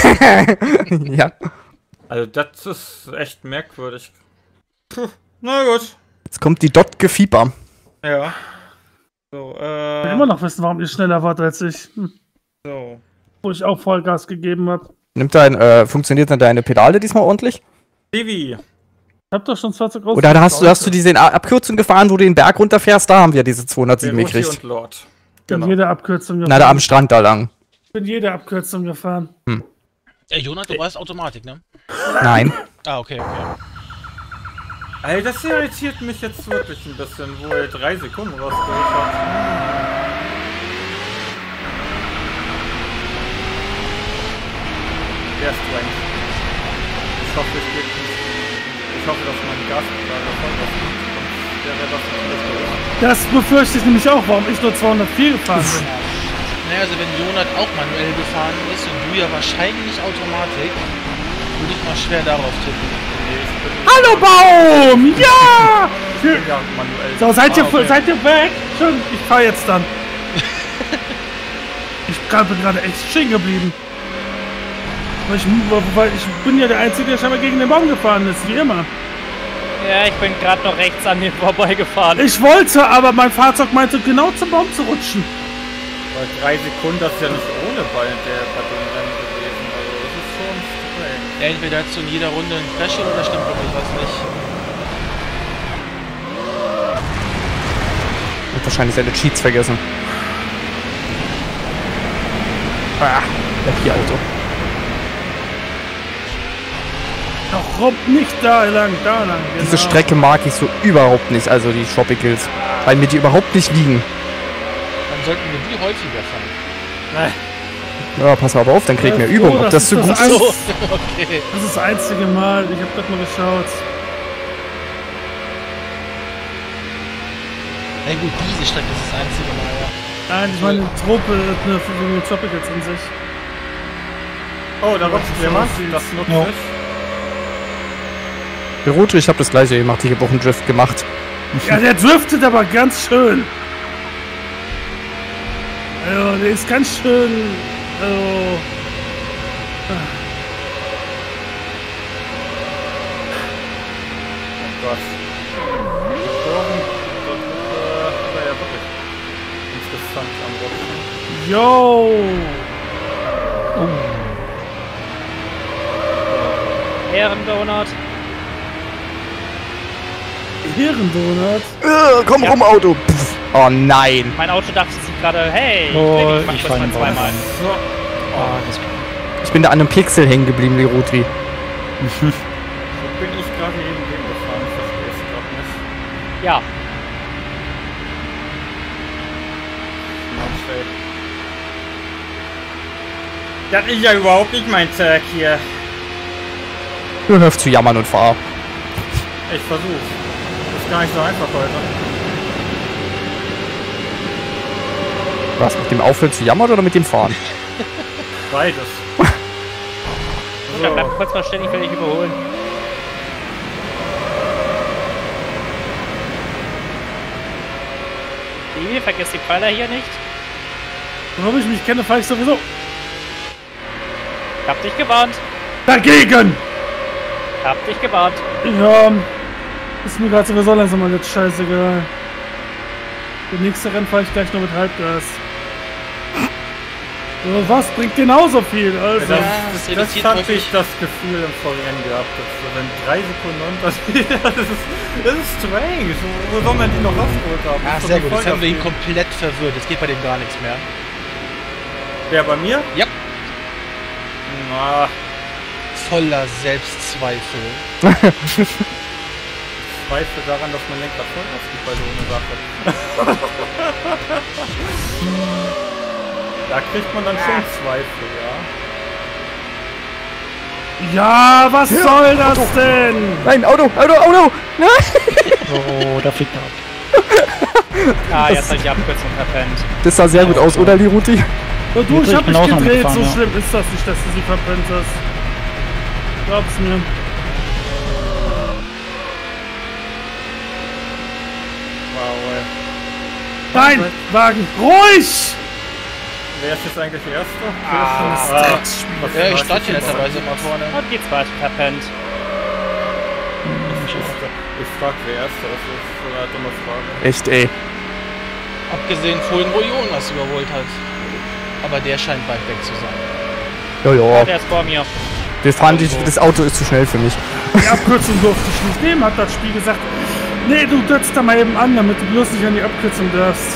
Ja. also, das ist echt merkwürdig. Puh, na gut. Jetzt kommt die Dot-Gefieber. Ja. So, Ich will äh... immer noch wissen, warum ihr schneller wart als ich. Hm. So. Wo ich auch Vollgas gegeben habe. Nimmt dein, äh, funktioniert dann deine Pedale diesmal ordentlich? Stevie. Ich hab doch schon zwanzig Euro. Oder hast du, hast du diese in A- Abkürzung gefahren, wo du den Berg runterfährst? Da haben wir diese zweihundertsieben Veruti gekriegt. und Lord. Ich bin Genau. jede Abkürzung gefahren. Na, da am Strand da lang. Ich bin jede Abkürzung gefahren. Ey, Jonah, du warst Automatik, ne? Nein. Ah, okay, okay. Ey, das irritiert mich jetzt wirklich ein bisschen, wo er drei Sekunden rausgeholt hat. Der ist strange. Ich hoffe, es geht nicht. Ich hoffe, dass mein Gaspedal Vollgas gibt. Und der wäre das natürlich gewesen. Das befürchte ich nämlich auch, warum ich nur zweihundertvier gefahren bin. Naja, also wenn Jonah auch manuell gefahren ist und du ja wahrscheinlich Automatik, würde ich mal schwer darauf tippen. Nee, ich bin Hallo Baum! Ja! ich bin ja manuell. So, seid ihr, Ah, okay. seid ihr weg? Schön, ich fahr jetzt dann. Ich grad- bin gerade echt stehen geblieben. Weil ich, weil ich bin ja der Einzige, der scheinbar gegen den Baum gefahren ist, wie immer. Ja, ich bin gerade noch rechts an mir vorbeigefahren. Ich wollte, aber mein Fahrzeug meinte, genau zum Baum zu rutschen. Weil drei Sekunden, das ist ja nicht ohne bei, der, bei dem Rennen gewesen. Also, das ist schon strange. Ja, entweder hast du in jeder Runde ein Crash oder stimmt wirklich was nicht. Wird wahrscheinlich seine Cheats vergessen. Ah, der Vier-Auto. Warum nicht da lang, da lang. Genau. Diese Strecke mag ich so überhaupt nicht, also die Tropicals. Weil mir die überhaupt nicht liegen. Dann sollten wir die häufiger fahren. Ja, pass aber auf, dann krieg ich mehr Ja, Übung, froh, ob dass das so das gut alles- ist. Okay. Das ist das einzige Mal, ich hab grad mal geschaut. Na gut, diese Strecke ist das einzige Mal, ja. Nein, ich meine, Trope, ne, für die Tropicals an sich. Oh, da rutscht so jemand. aussieht. Das nutze Ja. ich. Beruto, ich habe das gleiche gemacht, ich habe auch einen Drift gemacht. Ja, der driftet aber ganz schön. Also, der ist ganz schön. Also, Gott. Kurven, das ist äh, ja wirklich interessant am Rutschen. Yo! Ehrendonut. Ehrendonut? Äh, komm Ja. rum, Auto. Pff. Oh nein. Mein Auto dachte sich gerade, hey, Oh, ich mach ich das mal fand zweimal. So. Ah, das Ich bin da an einem Pixel hängen geblieben, die Rotri. Wo bin ich gerade eben gegengefahren? Ich verstehe es gerade nicht. Ja, Mann, das ist ja überhaupt nicht mein Tag hier. Hör auf zu jammern und fahr. Ich versuch's. Ist gar nicht so einfach heute. Was, mit dem Aufhören zu jammern oder mit dem Fahren? Beides. dann bleib kurz mal ständig, will ich überholen. Die, vergiss die Pfeiler hier nicht. Warum ich mich kenne, fahre ich sowieso. Ich hab dich gewarnt. Dagegen! Hab dich gewarnt. Ja, ist mir gerade sowieso langsam mal jetzt scheißegal. Der nächste Rennen fahre ich gleich nur mit Halbgas. So, was bringt genauso viel? Also, Das, Ja, das, das das irritiert hatte häufig. ich das Gefühl im Vorrennen gehabt, dass so wenn drei Sekunden Unterschied, das ist, das ist strange. Wo, wo soll man die noch rausgeholt haben? Ah, Das ist sehr doch gut. Jetzt voll haben wir ihn dafür. komplett verwirrt. Jetzt geht bei dem gar nichts mehr. Wer, bei mir? Ja. Na, Voller Selbstzweifel. Zweifel daran, dass mein Lenkrad voll ausgeht bei so einer Sache. Da kriegt man dann schon Zweifel, ja. ja, was soll das denn? Nein, Auto, Auto, Auto! Nein! Oh, da fliegt er ab. Ah, jetzt hab ich die Abkürzung verpennt. Das sah sehr gut aus, oder, die Ruti? Oh, du, ich Ich hab bin mich auch noch gedreht, mitgefahren, so ja. schlimm ist das nicht, dass du sie verpennt hast. Glaub's mir. Wow, ey. Nein, Wagen, ruhig! Wer ist jetzt eigentlich der Erste? Ah, das Ah, Drecksspiel. was Ja, ich weiß starte hier jetzt netterweise mal vorne. Und die zweite verpennt. Ich frag, wer Erster ist. Das ist so eine dumme Frage. Echt, ey. Abgesehen vorhin, wo Jonas überholt hat. Aber der scheint weit weg zu sein. Ja, Ja, ja. der ist vor mir. Wir fahren die, das Auto ist zu schnell für mich. Die Abkürzung durfte ich nicht nehmen, hat das Spiel gesagt. Nee, du dötzt da mal eben an, damit du bloß nicht an die Abkürzung darfst.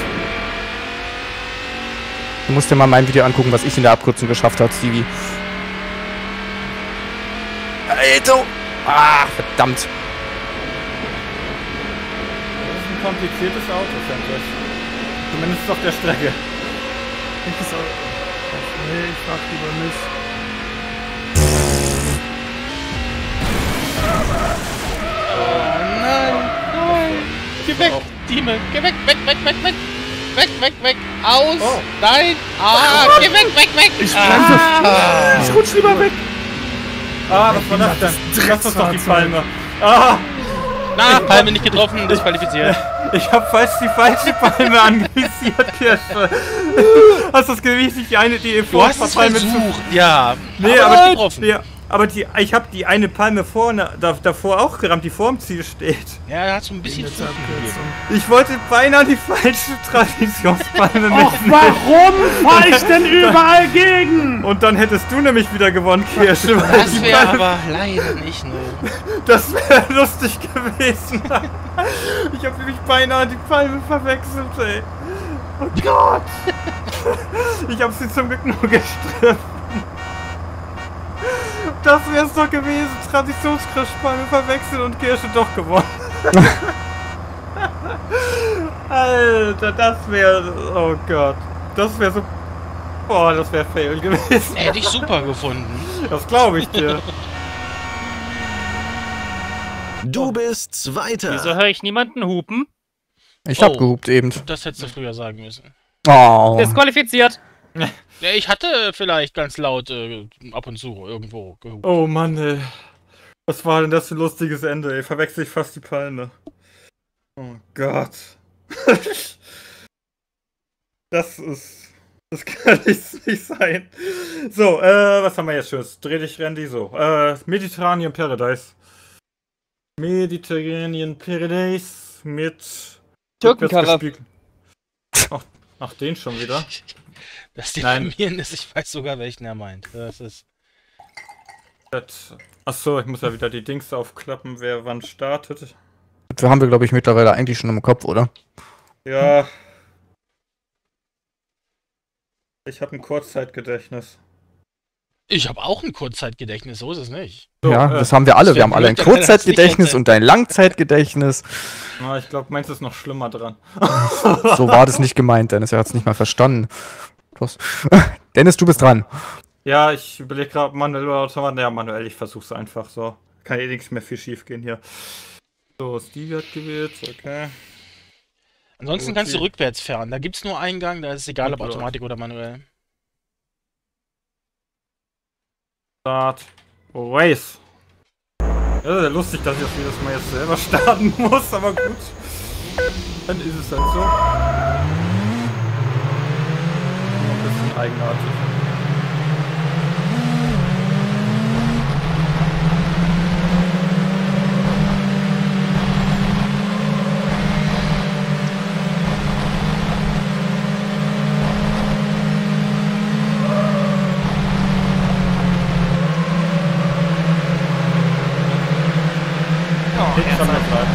Du musst dir mal mein Video angucken, was ich in der Abkürzung geschafft habe, Stevie. Alter! Ah, verdammt. Das ist ein kompliziertes Auto, finde ich. Zumindest auf der Strecke. Welches Auto? Ach, nee, ich frag lieber nicht. Oh nein, nein. Geh weg, Dime. Geh weg, weg, weg, weg, weg. Weg, weg, weg. Aus. Oh. Nein. Ah, geh weg, weg, weg. Ich Ah. Ich rutsch lieber weg. Ah, was war das denn? Das ist doch die Palme. Ah, Na, Palme nicht getroffen, disqualifiziert. ich hab fast die falsche Palme anvisiert, Kirsche. Hast du das Gewicht nicht die eine, die Du hast es Palme zu... versucht, ja. Nee, aber aber, nicht getroffen. ja, aber die, ich hab die eine Palme vorne, da, davor auch gerammt, die vorm Ziel steht. Ja, er hat so ein bisschen Jetzt Fluch Abkürzung. gegeben. Ich wollte beinahe die falsche Traditionspalme Och, mitnehmen. warum fahr ich denn überall gegen? Und dann hättest du nämlich wieder gewonnen, Kirsche. weil Das die wäre Palme- aber leider nicht nur. Das wäre lustig gewesen. Ich habe nämlich beinahe die Palme verwechselt, ey. Oh Gott. Ich habe sie zum Glück nur gestriffen. Das wäre es doch gewesen. Traditionskirschpalme verwechselt und Kirsche doch gewonnen. Alter, das wäre... Oh Gott. Das wäre so... Boah, das wäre fail gewesen. Hätte ich super gefunden. Das glaube ich dir. Du bist Zweiter. Wieso höre ich niemanden hupen? Ich hab Oh. gehupt eben. Das hättest du früher sagen müssen. Oh. Disqualifiziert. Ja, ich hatte vielleicht ganz laut äh, ab und zu irgendwo gehupt. Oh Mann, ey. Was war denn das für ein lustiges Ende, ey? Verwechsel ich fast die Palme. Oh Gott. Das ist... Das kann nicht, nicht sein. So, äh, was haben wir jetzt Schönes? Dreh dich, Randy, so. Äh, Mediterranean Paradise. Mediterranean Paradise mit Türkenkarre. Ach, ach, den schon wieder. Das deprimierend ist, ich weiß sogar, welchen er meint. Das ist. Achso, ich muss ja wieder die Dings aufklappen, wer wann startet. Das haben wir, glaube ich, mittlerweile eigentlich schon im Kopf, oder? Ja. Ich habe ein Kurzzeitgedächtnis. Ich habe auch ein Kurzzeitgedächtnis, so ist es nicht. So, ja, äh, das haben wir alle. Wir haben alle ein blöd, wenn er das Kurzzeitgedächtnis nicht und ein Langzeitgedächtnis. Na, ich glaube, meins ist noch schlimmer dran. So war das nicht gemeint, Dennis. Er hat es nicht mal verstanden. Was? Dennis, du bist dran. Ja, ich überlege gerade manuell oder automatisch. Ja, manuell, ich versuch's einfach so. Kann eh nichts mehr viel schief gehen hier. So, Stevie hat gewählt, okay. Ansonsten Okay. kannst du rückwärts fahren. Da gibt's nur Eingang, da ist es egal, ob Gut, Automatik oder manuell. Start. Race. Ja, sehr lustig, dass ich das jedes Mal jetzt selber starten muss, aber gut. Dann ist es halt so. Ein bisschen eigenartig. Hinten am bleiben.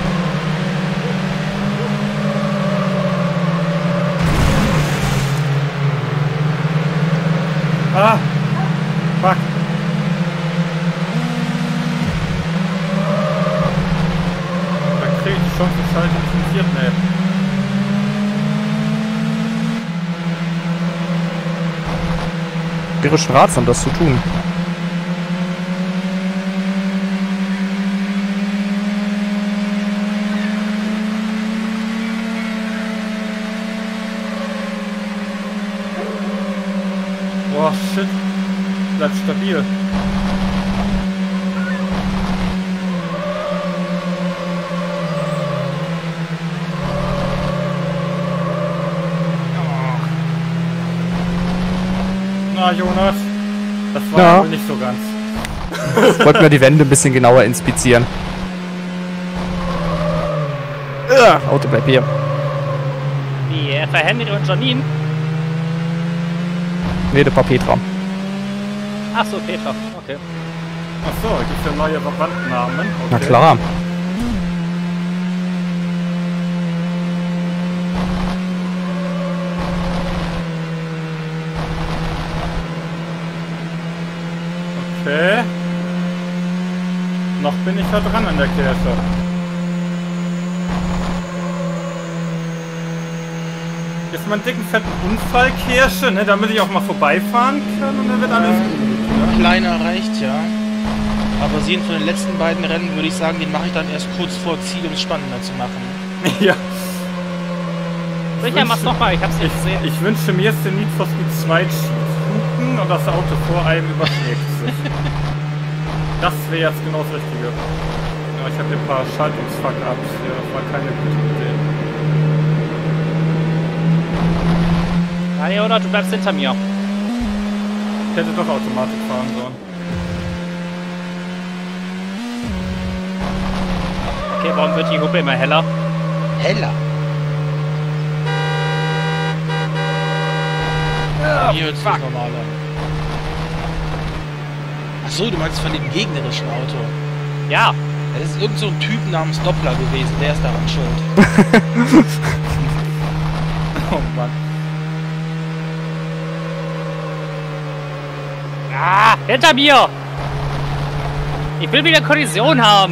Ah! Fuck! Da krieg ich die Chance, die Schaltung nicht im vierten, ey. Wäre schon ratsam, das zu tun. Boah, shit. Bleibt stabil. Na, Jonas. Das war Ja. wohl nicht so ganz. Wollten wir die Wände ein bisschen genauer inspizieren. Ja, Auto bleibt hier. Wie, etwa Henry und Janine? Nee, der war Petra. Ach so, Petra. Okay. Achso, gibt's ja neue Verwandtennamen. Okay. Na klar. Okay. Noch bin ich da dran an der Kirche. Jetzt mal einen dicken, fetten Unfallkirsche, ne, damit ich auch mal vorbeifahren kann und dann wird alles gut. Kleiner reicht ja. Aber sehen von den letzten beiden Rennen würde ich sagen, den mache ich dann erst kurz vor Ziel, um es spannender zu machen. Ja. Sicher, mach's nochmal, ich hab's nicht gesehen. Ich wünsche mir jetzt den Need for Speed zwei Schießen und das Auto vor einem überschlägt sich. Das wäre jetzt genau das Richtige. Ja, ich habe hier ein paar Schaltungsfuck-Ups. Ja, das war keine gute Idee. Ah, oder du bleibst hinter mir. Ich hätte doch Automatik fahren sollen. Okay, warum wird die Hupe immer heller? Heller. Ja, Hier hört es normal an. Achso, du meinst von dem gegnerischen Auto. Ja. Es ist irgend so ein Typ namens Doppler gewesen, der ist daran schuld. Oh Mann. Ah, hinter mir! Ich will wieder Kollision haben.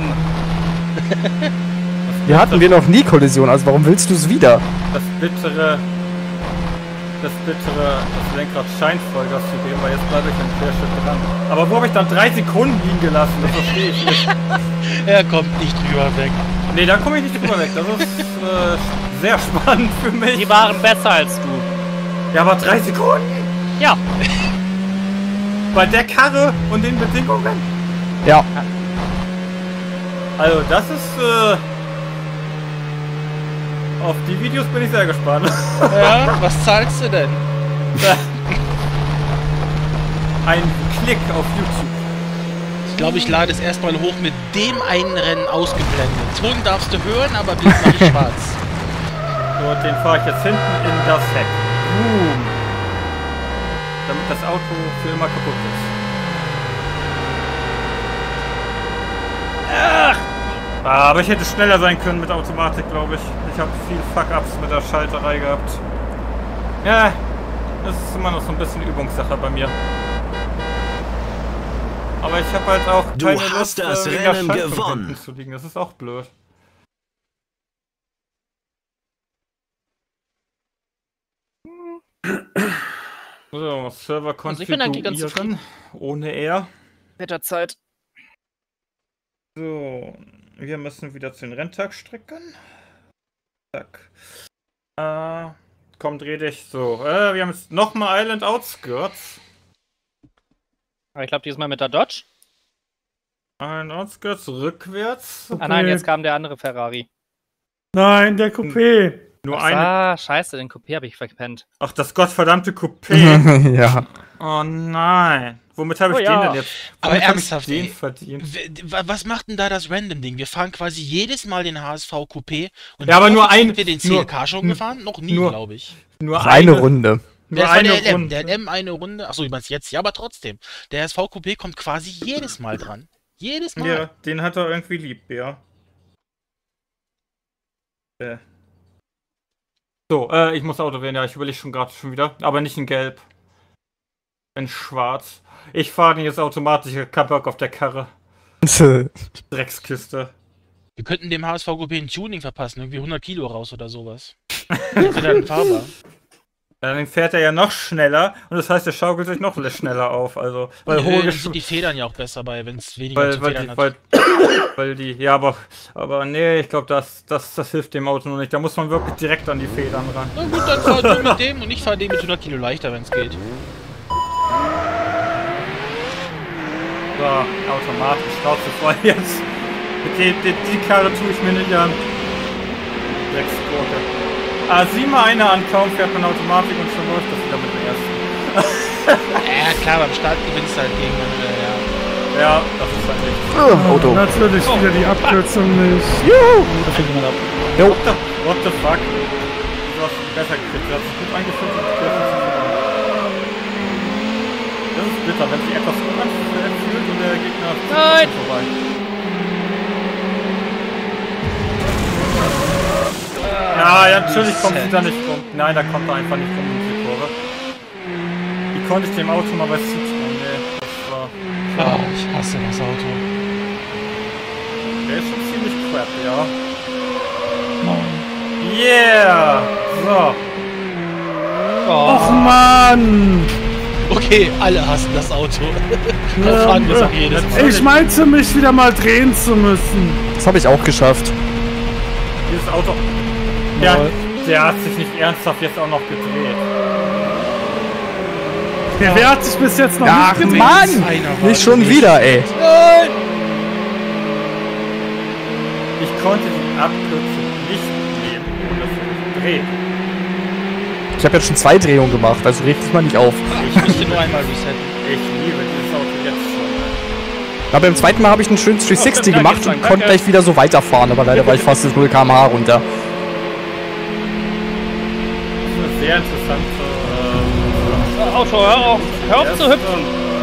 Hier hatten wir noch nie Kollision, also warum willst du es wieder? Das bittere... Das bittere... Das Lenkrad scheint Vollgas zu geben, weil jetzt bleibe ich an der Stelle dran. Aber wo habe ich dann drei Sekunden liegen gelassen? Das verstehe ich nicht. Er kommt nicht drüber weg. Nee, da komme ich nicht drüber weg. Das ist äh, sehr spannend für mich. Die waren besser als du. Ja, aber drei Sekunden? Ja. Bei der Karre und den Bedingungen? Ja. Also, das ist, äh... Auf die Videos bin ich sehr gespannt. Ja, was zahlst du denn? Ein Klick auf YouTube. Ich glaube, ich lade es erstmal hoch mit dem einen Rennen ausgeblendet. Ton darfst du hören, aber Bild mache ich schwarz. So, den fahre ich jetzt hinten in das Heck. Boom. Damit das Auto für immer kaputt ist. Ach. Aber ich hätte schneller sein können mit Automatik, glaube ich. Ich habe viel Fuck-Ups mit der Schalterei gehabt. Ja, das ist immer noch so ein bisschen Übungssache bei mir. Aber ich habe halt auch Du keine hast Lust, das äh, wegen der Rennen Schaltung gewonnen. hinten zu liegen. Das ist auch blöd. So, Server Also ich bin eigentlich ganz konfigurieren. Ohne R. Wetterzeit. So, wir müssen wieder zu den Renntagstrecken. Zack. Äh, komm, dreh dich. So, äh, wir haben jetzt nochmal Island Outskirts. Aber ich glaube diesmal mit der Dodge. Island Outskirts rückwärts. Ah nein, jetzt kam der andere Ferrari. Nein, der Coupé. Nur Ach, eine. Ah, scheiße, den Coupé habe ich verpennt. Ach, das gottverdammte Coupé. Ja. Oh nein. Womit habe ich Oh ja. den denn jetzt? Aber Womit hab ernsthaft, ich den ey. verdient? W- wa- Was macht denn da das Random-Ding? Wir fahren quasi jedes Mal den H S V Coupé. Und Ja, aber wie nur oft ein- sind wir den C nur- L K schon gefahren? Noch nie, nur- glaube ich. Nur Eine Runde. Nur Das war eine der L M. Runde. Der L M eine Runde. Achso, ich mein's jetzt. Ja, aber trotzdem. Der H S V Coupé kommt quasi jedes Mal dran. Jedes Mal. Ja, den hat er irgendwie lieb, ja. Äh. So, äh, ich muss Auto wählen, ja, ich überlege schon gerade schon wieder. Aber nicht in Gelb. In Schwarz. Ich fahre den jetzt automatisch, ich hab keinen Bock auf der Karre. Dreckskiste. Wir könnten dem H S V Coupé ein Tuning verpassen. Irgendwie hundert Kilo raus oder sowas. Das wäre dann fahrbar. Dann fährt er ja noch schneller und das heißt, er schaukelt sich noch schneller auf. Also, weil hohe Äh, dann Gesch- sind die Federn ja auch besser bei, wenn es weniger weil, zu weil, Federn die, hat. weil, weil die, ja, aber, aber nee, ich glaube, das, das, das hilft dem Auto noch nicht. Da muss man wirklich direkt an die Federn ran. Na gut, dann fahr du mit dem und ich fahr den mit hundert Kilo leichter, wenn es geht. So, automatisch, Schnauze voll jetzt. Die, die, die Karre tue ich mir nicht an. Sechs Gurke. Ah, sieh mal einer an, kaum fährt man Automatik und schon läuft das wieder mit dem ersten. Ja, klar, beim Start gewinnst du halt gegen andere, ja. Ja, das ist halt nicht. Oh, Auto. Natürlich wieder die Abkürzung nicht. Da fliegt jemand ab. Jo. What the, what the fuck? Du hast besser gekriegt, du hast es gut eingeführt und du hast es gewonnen. Das ist bitter, wenn sich etwas gut anfühlt und der Gegner Nein! vorbei. Ja, ja, natürlich kommt sie da nicht rum. Nein, da kommt er einfach nicht rum in die Kurve. Die konnte ich dem Auto mal bei zutrauen. Nee, das war... Oh, ich hasse das Auto. Der ist schon ziemlich crap, ja. Nein. Yeah! So. Och Mann! Okay, alle hassen das Auto. Dann fahren wir es auch jedes Mal. Ich meinte mich wieder mal drehen zu müssen. Das habe ich auch geschafft. Dieses Auto... Der, der hat sich nicht ernsthaft jetzt auch noch gedreht. Ja, wer hat sich bis jetzt noch Ach nicht gedreht? Mann! Einer war Nicht schon nicht. wieder, ey. Ich konnte die Abkürzung nicht nehmen, ohne zu drehen. Ich habe jetzt schon zwei Drehungen gemacht, also reg dich mal nicht auf. Ich müsste nur einmal resetten. Ich liebe dieses Auto jetzt schon. Aber beim zweiten Mal habe ich einen schönen dreihundertsechzig Oh, gemacht danke, und danke. konnte gleich wieder so weiterfahren, aber leider war ich fast das null Kilometer pro Stunde runter. Das ist eine sehr interessante... Äh, Auto, hör auf, hör auf zu hüpfen.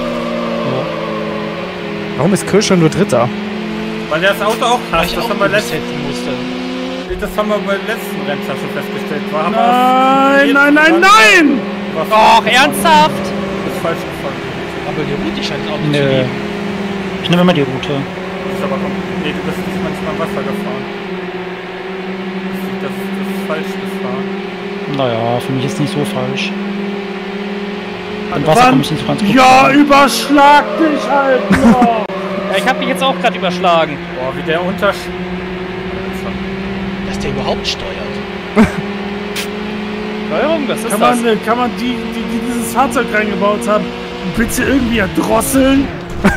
Warum ist Kirscher nur Dritter? Weil der das Auto auch Weil hasst. ich Das auch haben wir letzten, resetten musste. das haben wir beim letzten Renntag schon festgestellt. War, haben wir Nein, das- nein, nein, nein! Was Och, ernsthaft? ist falsch gefahren. Aber die Route scheint auch nicht zu Nö. lieben. Ich nehme immer die Route. Das ist aber kom- nee, du bist nicht manchmal im Wasser gefahren. Das, das, das ist falsch gefahren. Naja, für mich ist nicht so falsch. Im Wasser Wann? komme ich nicht so ganz gut Ja, rein. überschlag dich halt noch! Ja, ich hab mich jetzt auch gerade überschlagen. Boah, wie der Unterschied... Dass der überhaupt steuert. Steuerung, was ist Kann das? man, äh, kann man die, die, die dieses Fahrzeug reingebaut haben, bitte irgendwie erdrosseln?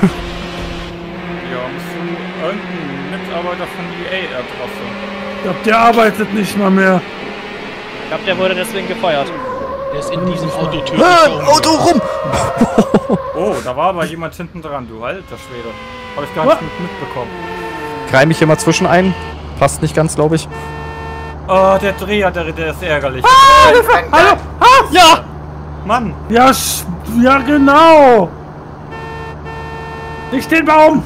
Ja, musst du irgendeinen Mitarbeiter von E A erdrosseln. Ich glaube, der arbeitet nicht mal mehr. Ich glaube, der wurde deswegen gefeuert. Der ist in diesem Auto tödlich Ah, verunglückt. Auto rum! Oh, da war aber jemand hinten dran, du alter Schwede. Hab ich gar nicht mit mitbekommen. Greim mich hier mal zwischen ein. Passt nicht ganz, glaube ich. Oh, der Dreher, der, der ist ärgerlich. Ah, Hilfe! Hallo! Ah! Ja! Mann! Ja, sch ja, genau! Nicht den Baum!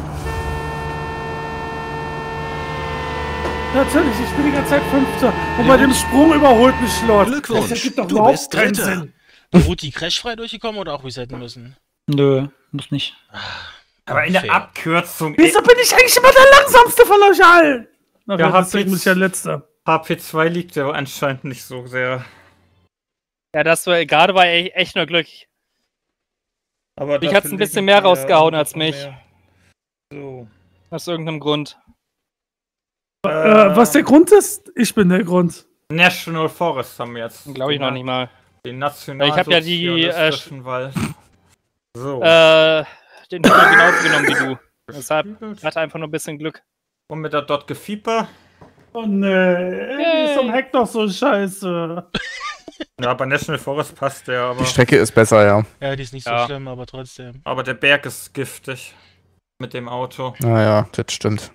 Natürlich, ich bin die ganze Zeit Fünfter. Und bei dem Sprung überholt mich Lord. Glückwunsch, Das ergibt doch du überhaupt bist keinen Dritter. Sinn. Ruti crashfrei durchgekommen oder auch resetten müssen? Nö, muss nicht. Aber in der Fair. Abkürzung. Wieso bin ich eigentlich immer der langsamste von euch allen? Ach, Ja, ja, hab deswegen jetzt- bin ich ja letzter. H P zwei liegt ja anscheinend nicht so sehr. Ja, das war gerade war e- echt nur Glück. Aber Dich dafür hat's ein bisschen liegen mehr die ja rausgehauen als umso mich. mehr. So. Aus irgendeinem Grund. Äh, was der Grund ist? Ich bin der Grund. National Forest haben wir jetzt. Glaube ich noch nicht mal. Den nationalen Ich hab ja die, äh, Wald. So. Äh, den hab ich genauso genommen wie du. Deshalb hatte einfach nur ein bisschen Glück. Und mit der Dot Gefieper. Oh nee, irgendwie ist am Heck doch so scheiße. Ja, aber National Forest passt der, aber. Die Strecke ist besser, ja. Ja, die ist nicht so Ja. schlimm, aber trotzdem. Aber der Berg ist giftig. Mit dem Auto. Naja, das stimmt.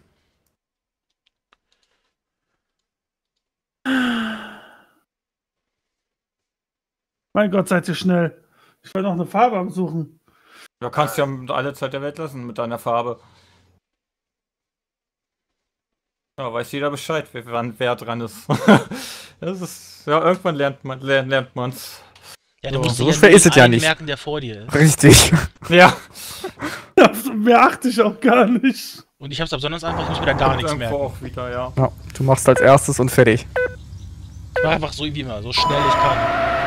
Mein Gott, seid ihr schnell. Ich will noch eine Farbe am Suchen. Du kannst ja alle Zeit der Welt lassen mit deiner Farbe. Ja, weiß jeder Bescheid, wer, wann wer dran ist. Das ist. Ja, irgendwann lernt man lernt, lernt man's. Ja, du So. musst So dir schwer nur ist es ja einen nicht. merken, der vor dir ist. Richtig. Ja. Mehr achte ich auch gar nicht. Und ich hab's ab Sonntags einfach, ich muss mir da gar nichts Irgendwo merken. auch wieder, ja. Ja, du machst als erstes und fertig. Ich mach einfach so wie immer, so schnell ich kann.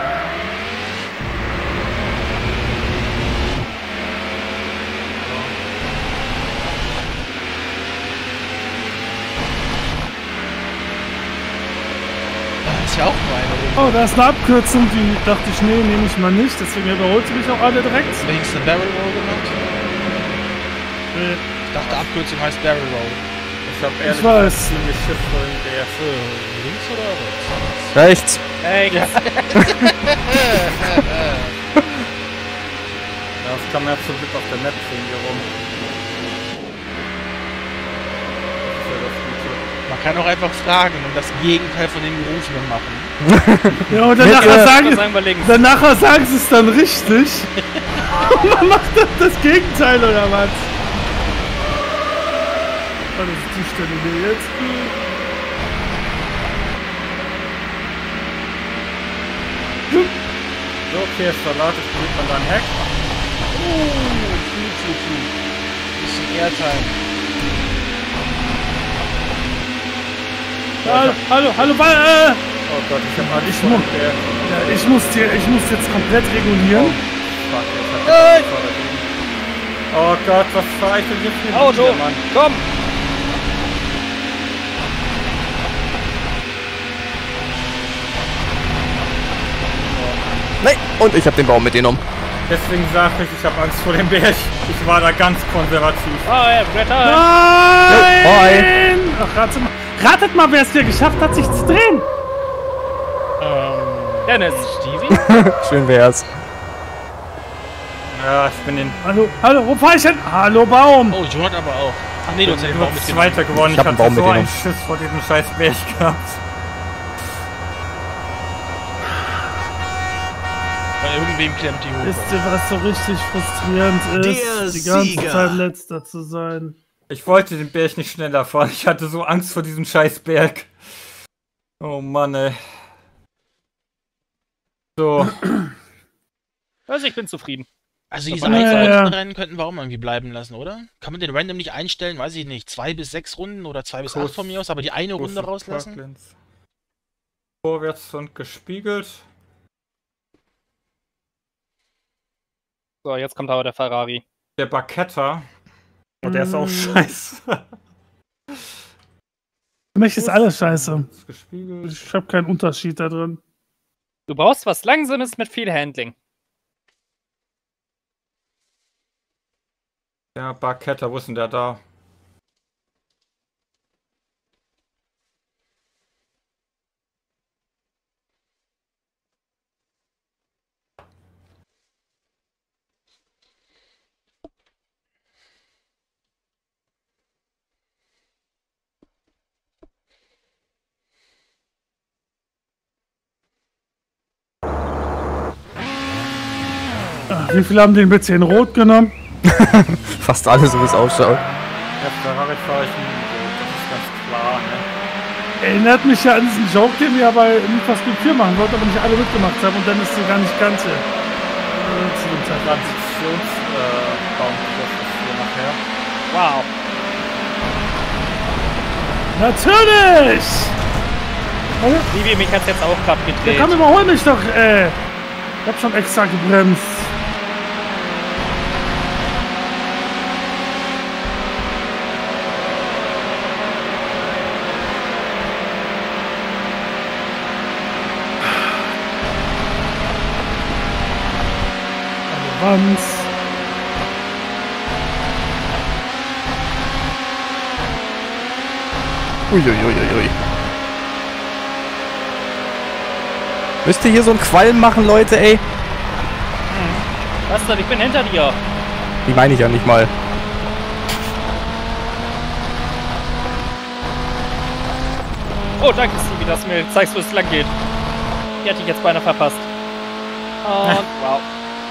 Das ist ja auch nur eine. Oh, da ist eine Abkürzung, die dachte ich, nee, nehme ich mal nicht. Deswegen überholt sie mich auch alle direkt. Wenigstens eine Barrel Roll gemacht? Ich dachte, Abkürzung heißt Barrel Roll. Ich hab ehrlich Ich weiß. ziemlich Schiff vor dem B F. Äh, links oder rechts? Rechts. Ey, Ja, das kann man ja zum Glück auf der Map sehen hier rum. Das ist ja das Gute. Man kann auch einfach fragen und das Gegenteil von dem Gerufenen machen. Ja, und Mit, danach äh, sagen, sagen wir links. danach sagen sie es dann richtig. Und man macht dann das Gegenteil, oder was? Oh, das ist die Stelle hier jetzt. So, okay, Salat, ich probiert man dein Heck. Uh, Flug, Flug, Flug. Bisschen Airtime. Hallo, hallo, hallo, äh, Oh Gott, ich hab alles Ich vor mu- dem B F. ja, ich muss dir, ich muss jetzt komplett regulieren. Fuck, jetzt hat er Oh Gott, was fahr ich denn jetzt hier Auto, wieder, Mann? komm! Nein. Und ich habe den Baum mitgenommen. Deswegen sag ich, ich habe Angst vor dem Berg. Ich war da ganz konservativ. Oh, ja, Bretter! Nein! Ach, ratet mal, ratet mal, wer es hier geschafft hat, sich zu drehen. Ähm, Dennis! Stevie? Schön wär's. Ja, ich bin den Hallo, hallo, wo fahr ich hin? Hallo, Baum. Oh, John hat aber auch. Ach nee, du hast ja den nur Baum mitgenommen. Zweiter geworden. Ich Ich, hab einen hatte Baum so einen mitgenommen. Schiss vor diesem scheiß Berg gehabt. Weil irgendwem klemmt die Hupe. Wisst ihr, was so richtig frustrierend ist? Der die ganze Sieger. Zeit letzter zu sein. Ich wollte den Berg nicht schneller fahren. Ich hatte so Angst vor diesem scheiß Berg. Oh Mann, ey. So. Also ich bin zufrieden. Also diese Ja, einfachen ja. Rennen könnten wir auch mal irgendwie bleiben lassen, oder? Kann man den random nicht einstellen, weiß ich nicht, zwei bis sechs Runden oder zwei bis acht von mir aus, aber die eine Runde rauslassen? Parklands. Vorwärts und gespiegelt. So, jetzt kommt aber der Ferrari. Der Barchetta. Oh, der ist auch Mm. scheiße. Für mich ist alles scheiße. Ist gespiegelt. Ich habe keinen Unterschied da drin. Du brauchst was Langsames mit viel Handling. Ja, Barchetta, wo ist denn der da? Wie viele haben den bitte in Rot genommen? Fast alles, so wie es ausschaut. Ja, Ferrari fahre ich nie so, das ist ganz klar, ne? Erinnert mich ja an diesen Joke, den wir ja bei Need for Speed vier machen wollten, aber nicht alle mitgemacht haben und dann ist die gar nicht ganze. Äh, zu dem Zeitpunkt. Transitionsbaum ist hier nachher. Wow. Natürlich! Libi, mich hat's jetzt auch gerade Der gedreht. kann überhol mich doch, ey! Ich hab schon extra gebremst. Advanz. Uiuiuiui. Müsst ihr hier so einen Qualm machen, Leute, ey? Was denn? Ich bin hinter dir. Die meine ich ja nicht mal. Oh, danke, Stevie, dass du mir zeigst, wo es lang geht. Die hatte ich jetzt beinahe verpasst. Und wow.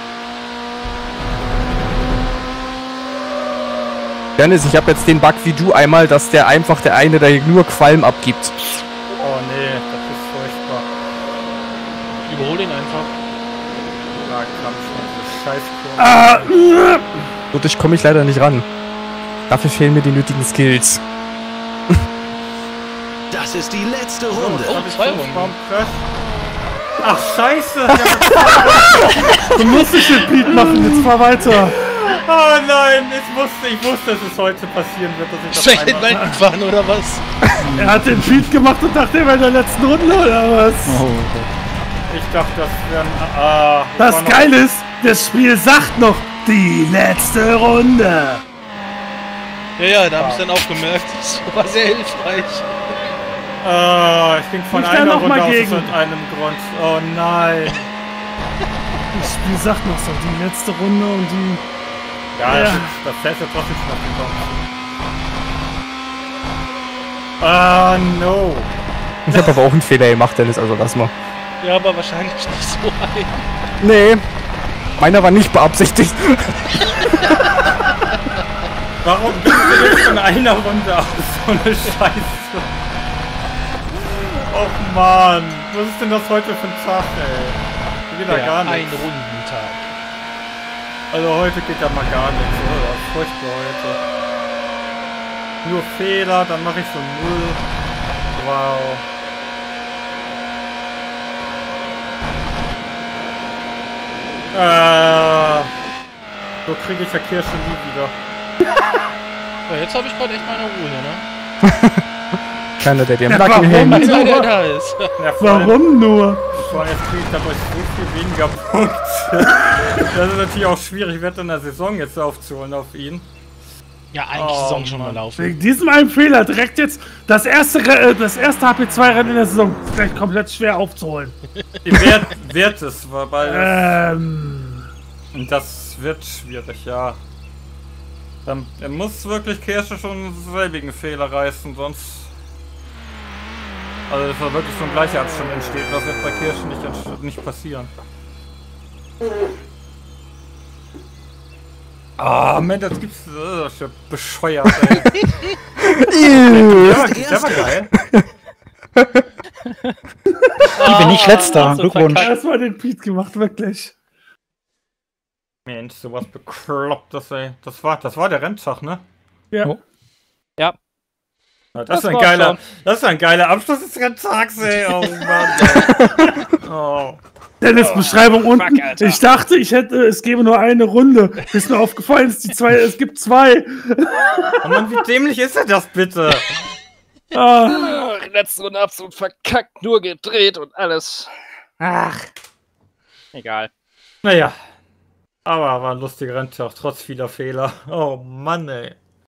Dennis, ich habe jetzt den Bug wie du einmal, dass der einfach der eine, der nur Qualm abgibt. Oh nee, das ist furchtbar. Überhol ihn einfach. Ja, Kampf, diese Scheißkurve. Ah, So dich komme ich leider nicht ran. Dafür fehlen mir die nötigen Skills. Das ist die letzte Runde. Oh, zwei Runden. Ach, scheiße! du musst nicht den Beat machen, jetzt fahr weiter. Oh nein, ich wusste, ich wusste, dass es heute passieren wird, dass ich das Soll ich den einmal... Wald fahren oder was? Er hat den Beat gemacht und dachte, er wäre in der letzten Runde, oder was? Ich dachte, das wäre ein... Ah, Das war noch- Geile ist, das Spiel sagt noch, die letzte Runde. Ja, ja, da hab ich dann auch gemerkt. Das war sehr hilfreich. Ah, ich ging von Ich da einer noch Runde mal aus gegen. mit einem Grund. Oh nein. Das Spiel sagt noch so, die letzte Runde und die... Ja, Ja. Das, das fährt ja trotzdem schon auf den Baum. Ah, no. Ich habe aber auch einen Fehler gemacht, Dennis, also lass mal. Ja, aber wahrscheinlich nicht so ein. Nee. Meiner war nicht beabsichtigt. Warum bist du jetzt von einer Runde aus so eine Scheiße? Och man, was ist denn das heute für ein Tag, ey? Geht da gar Ein nichts. Rundentag. Also heute geht ja mal gar nichts, oder? Das ist furchtbar heute. Nur Fehler, dann mache ich so Müll. Wow. Äh, so kriege ich Verkehr schon nie wieder. Ja, jetzt habe ich gerade echt meine Ruhe hier, ne? Keiner, der dir Ja, im Nacken warum? hängt. Weil der da ist. Ja, vor allem- Warum nur? Vor allem jetzt kriege ich dadurch so viel weniger Punkte. Das ist natürlich auch schwierig, Wert in der Saison jetzt aufzuholen auf ihn. Ja, eigentlich Oh, Saison schon mal Mann. laufen. Wegen diesem einen Fehler direkt jetzt das erste, Re- äh, das erste H P zwei Rennen in der Saison vielleicht komplett schwer aufzuholen. Wert, Wert es, weil Ähm, das, das wird schwierig, ja. Dann, er muss wirklich Kirsche schon selbigen Fehler reißen, sonst... Also dass da wirklich so ein gleicher Abstand entsteht, das wird bei Kirsche nicht, entst- nicht passieren. Ah, Mensch, das gibt's... äh, Das ist ja bescheuert, ey. Der war, der war geil. Ich bin nicht letzter. so Glückwunsch. verkackt. erstmal den Beat gemacht, wirklich. Mensch, sowas beklopptes, ey. Das war, das war der Renntag, ne? Ja. Oh. Ja. Ja, das, Das ist ein war's geiler, schon. das ist ein geiler Abschluss des Renntags, ey. Oh Mann. Oh. Dennis Beschreibung unten. fuck, Alter. Ich dachte, ich hätte, es gäbe nur eine Runde. Ist mir aufgefallen, es, die zwei, es gibt zwei. Oh Mann, wie dämlich ist denn das bitte? Ah, Ach, letzte Runde absolut verkackt, nur gedreht und alles. Ach. Egal. Naja. Aber war ein lustiger Renntag, trotz vieler Fehler. Oh Mann, ey.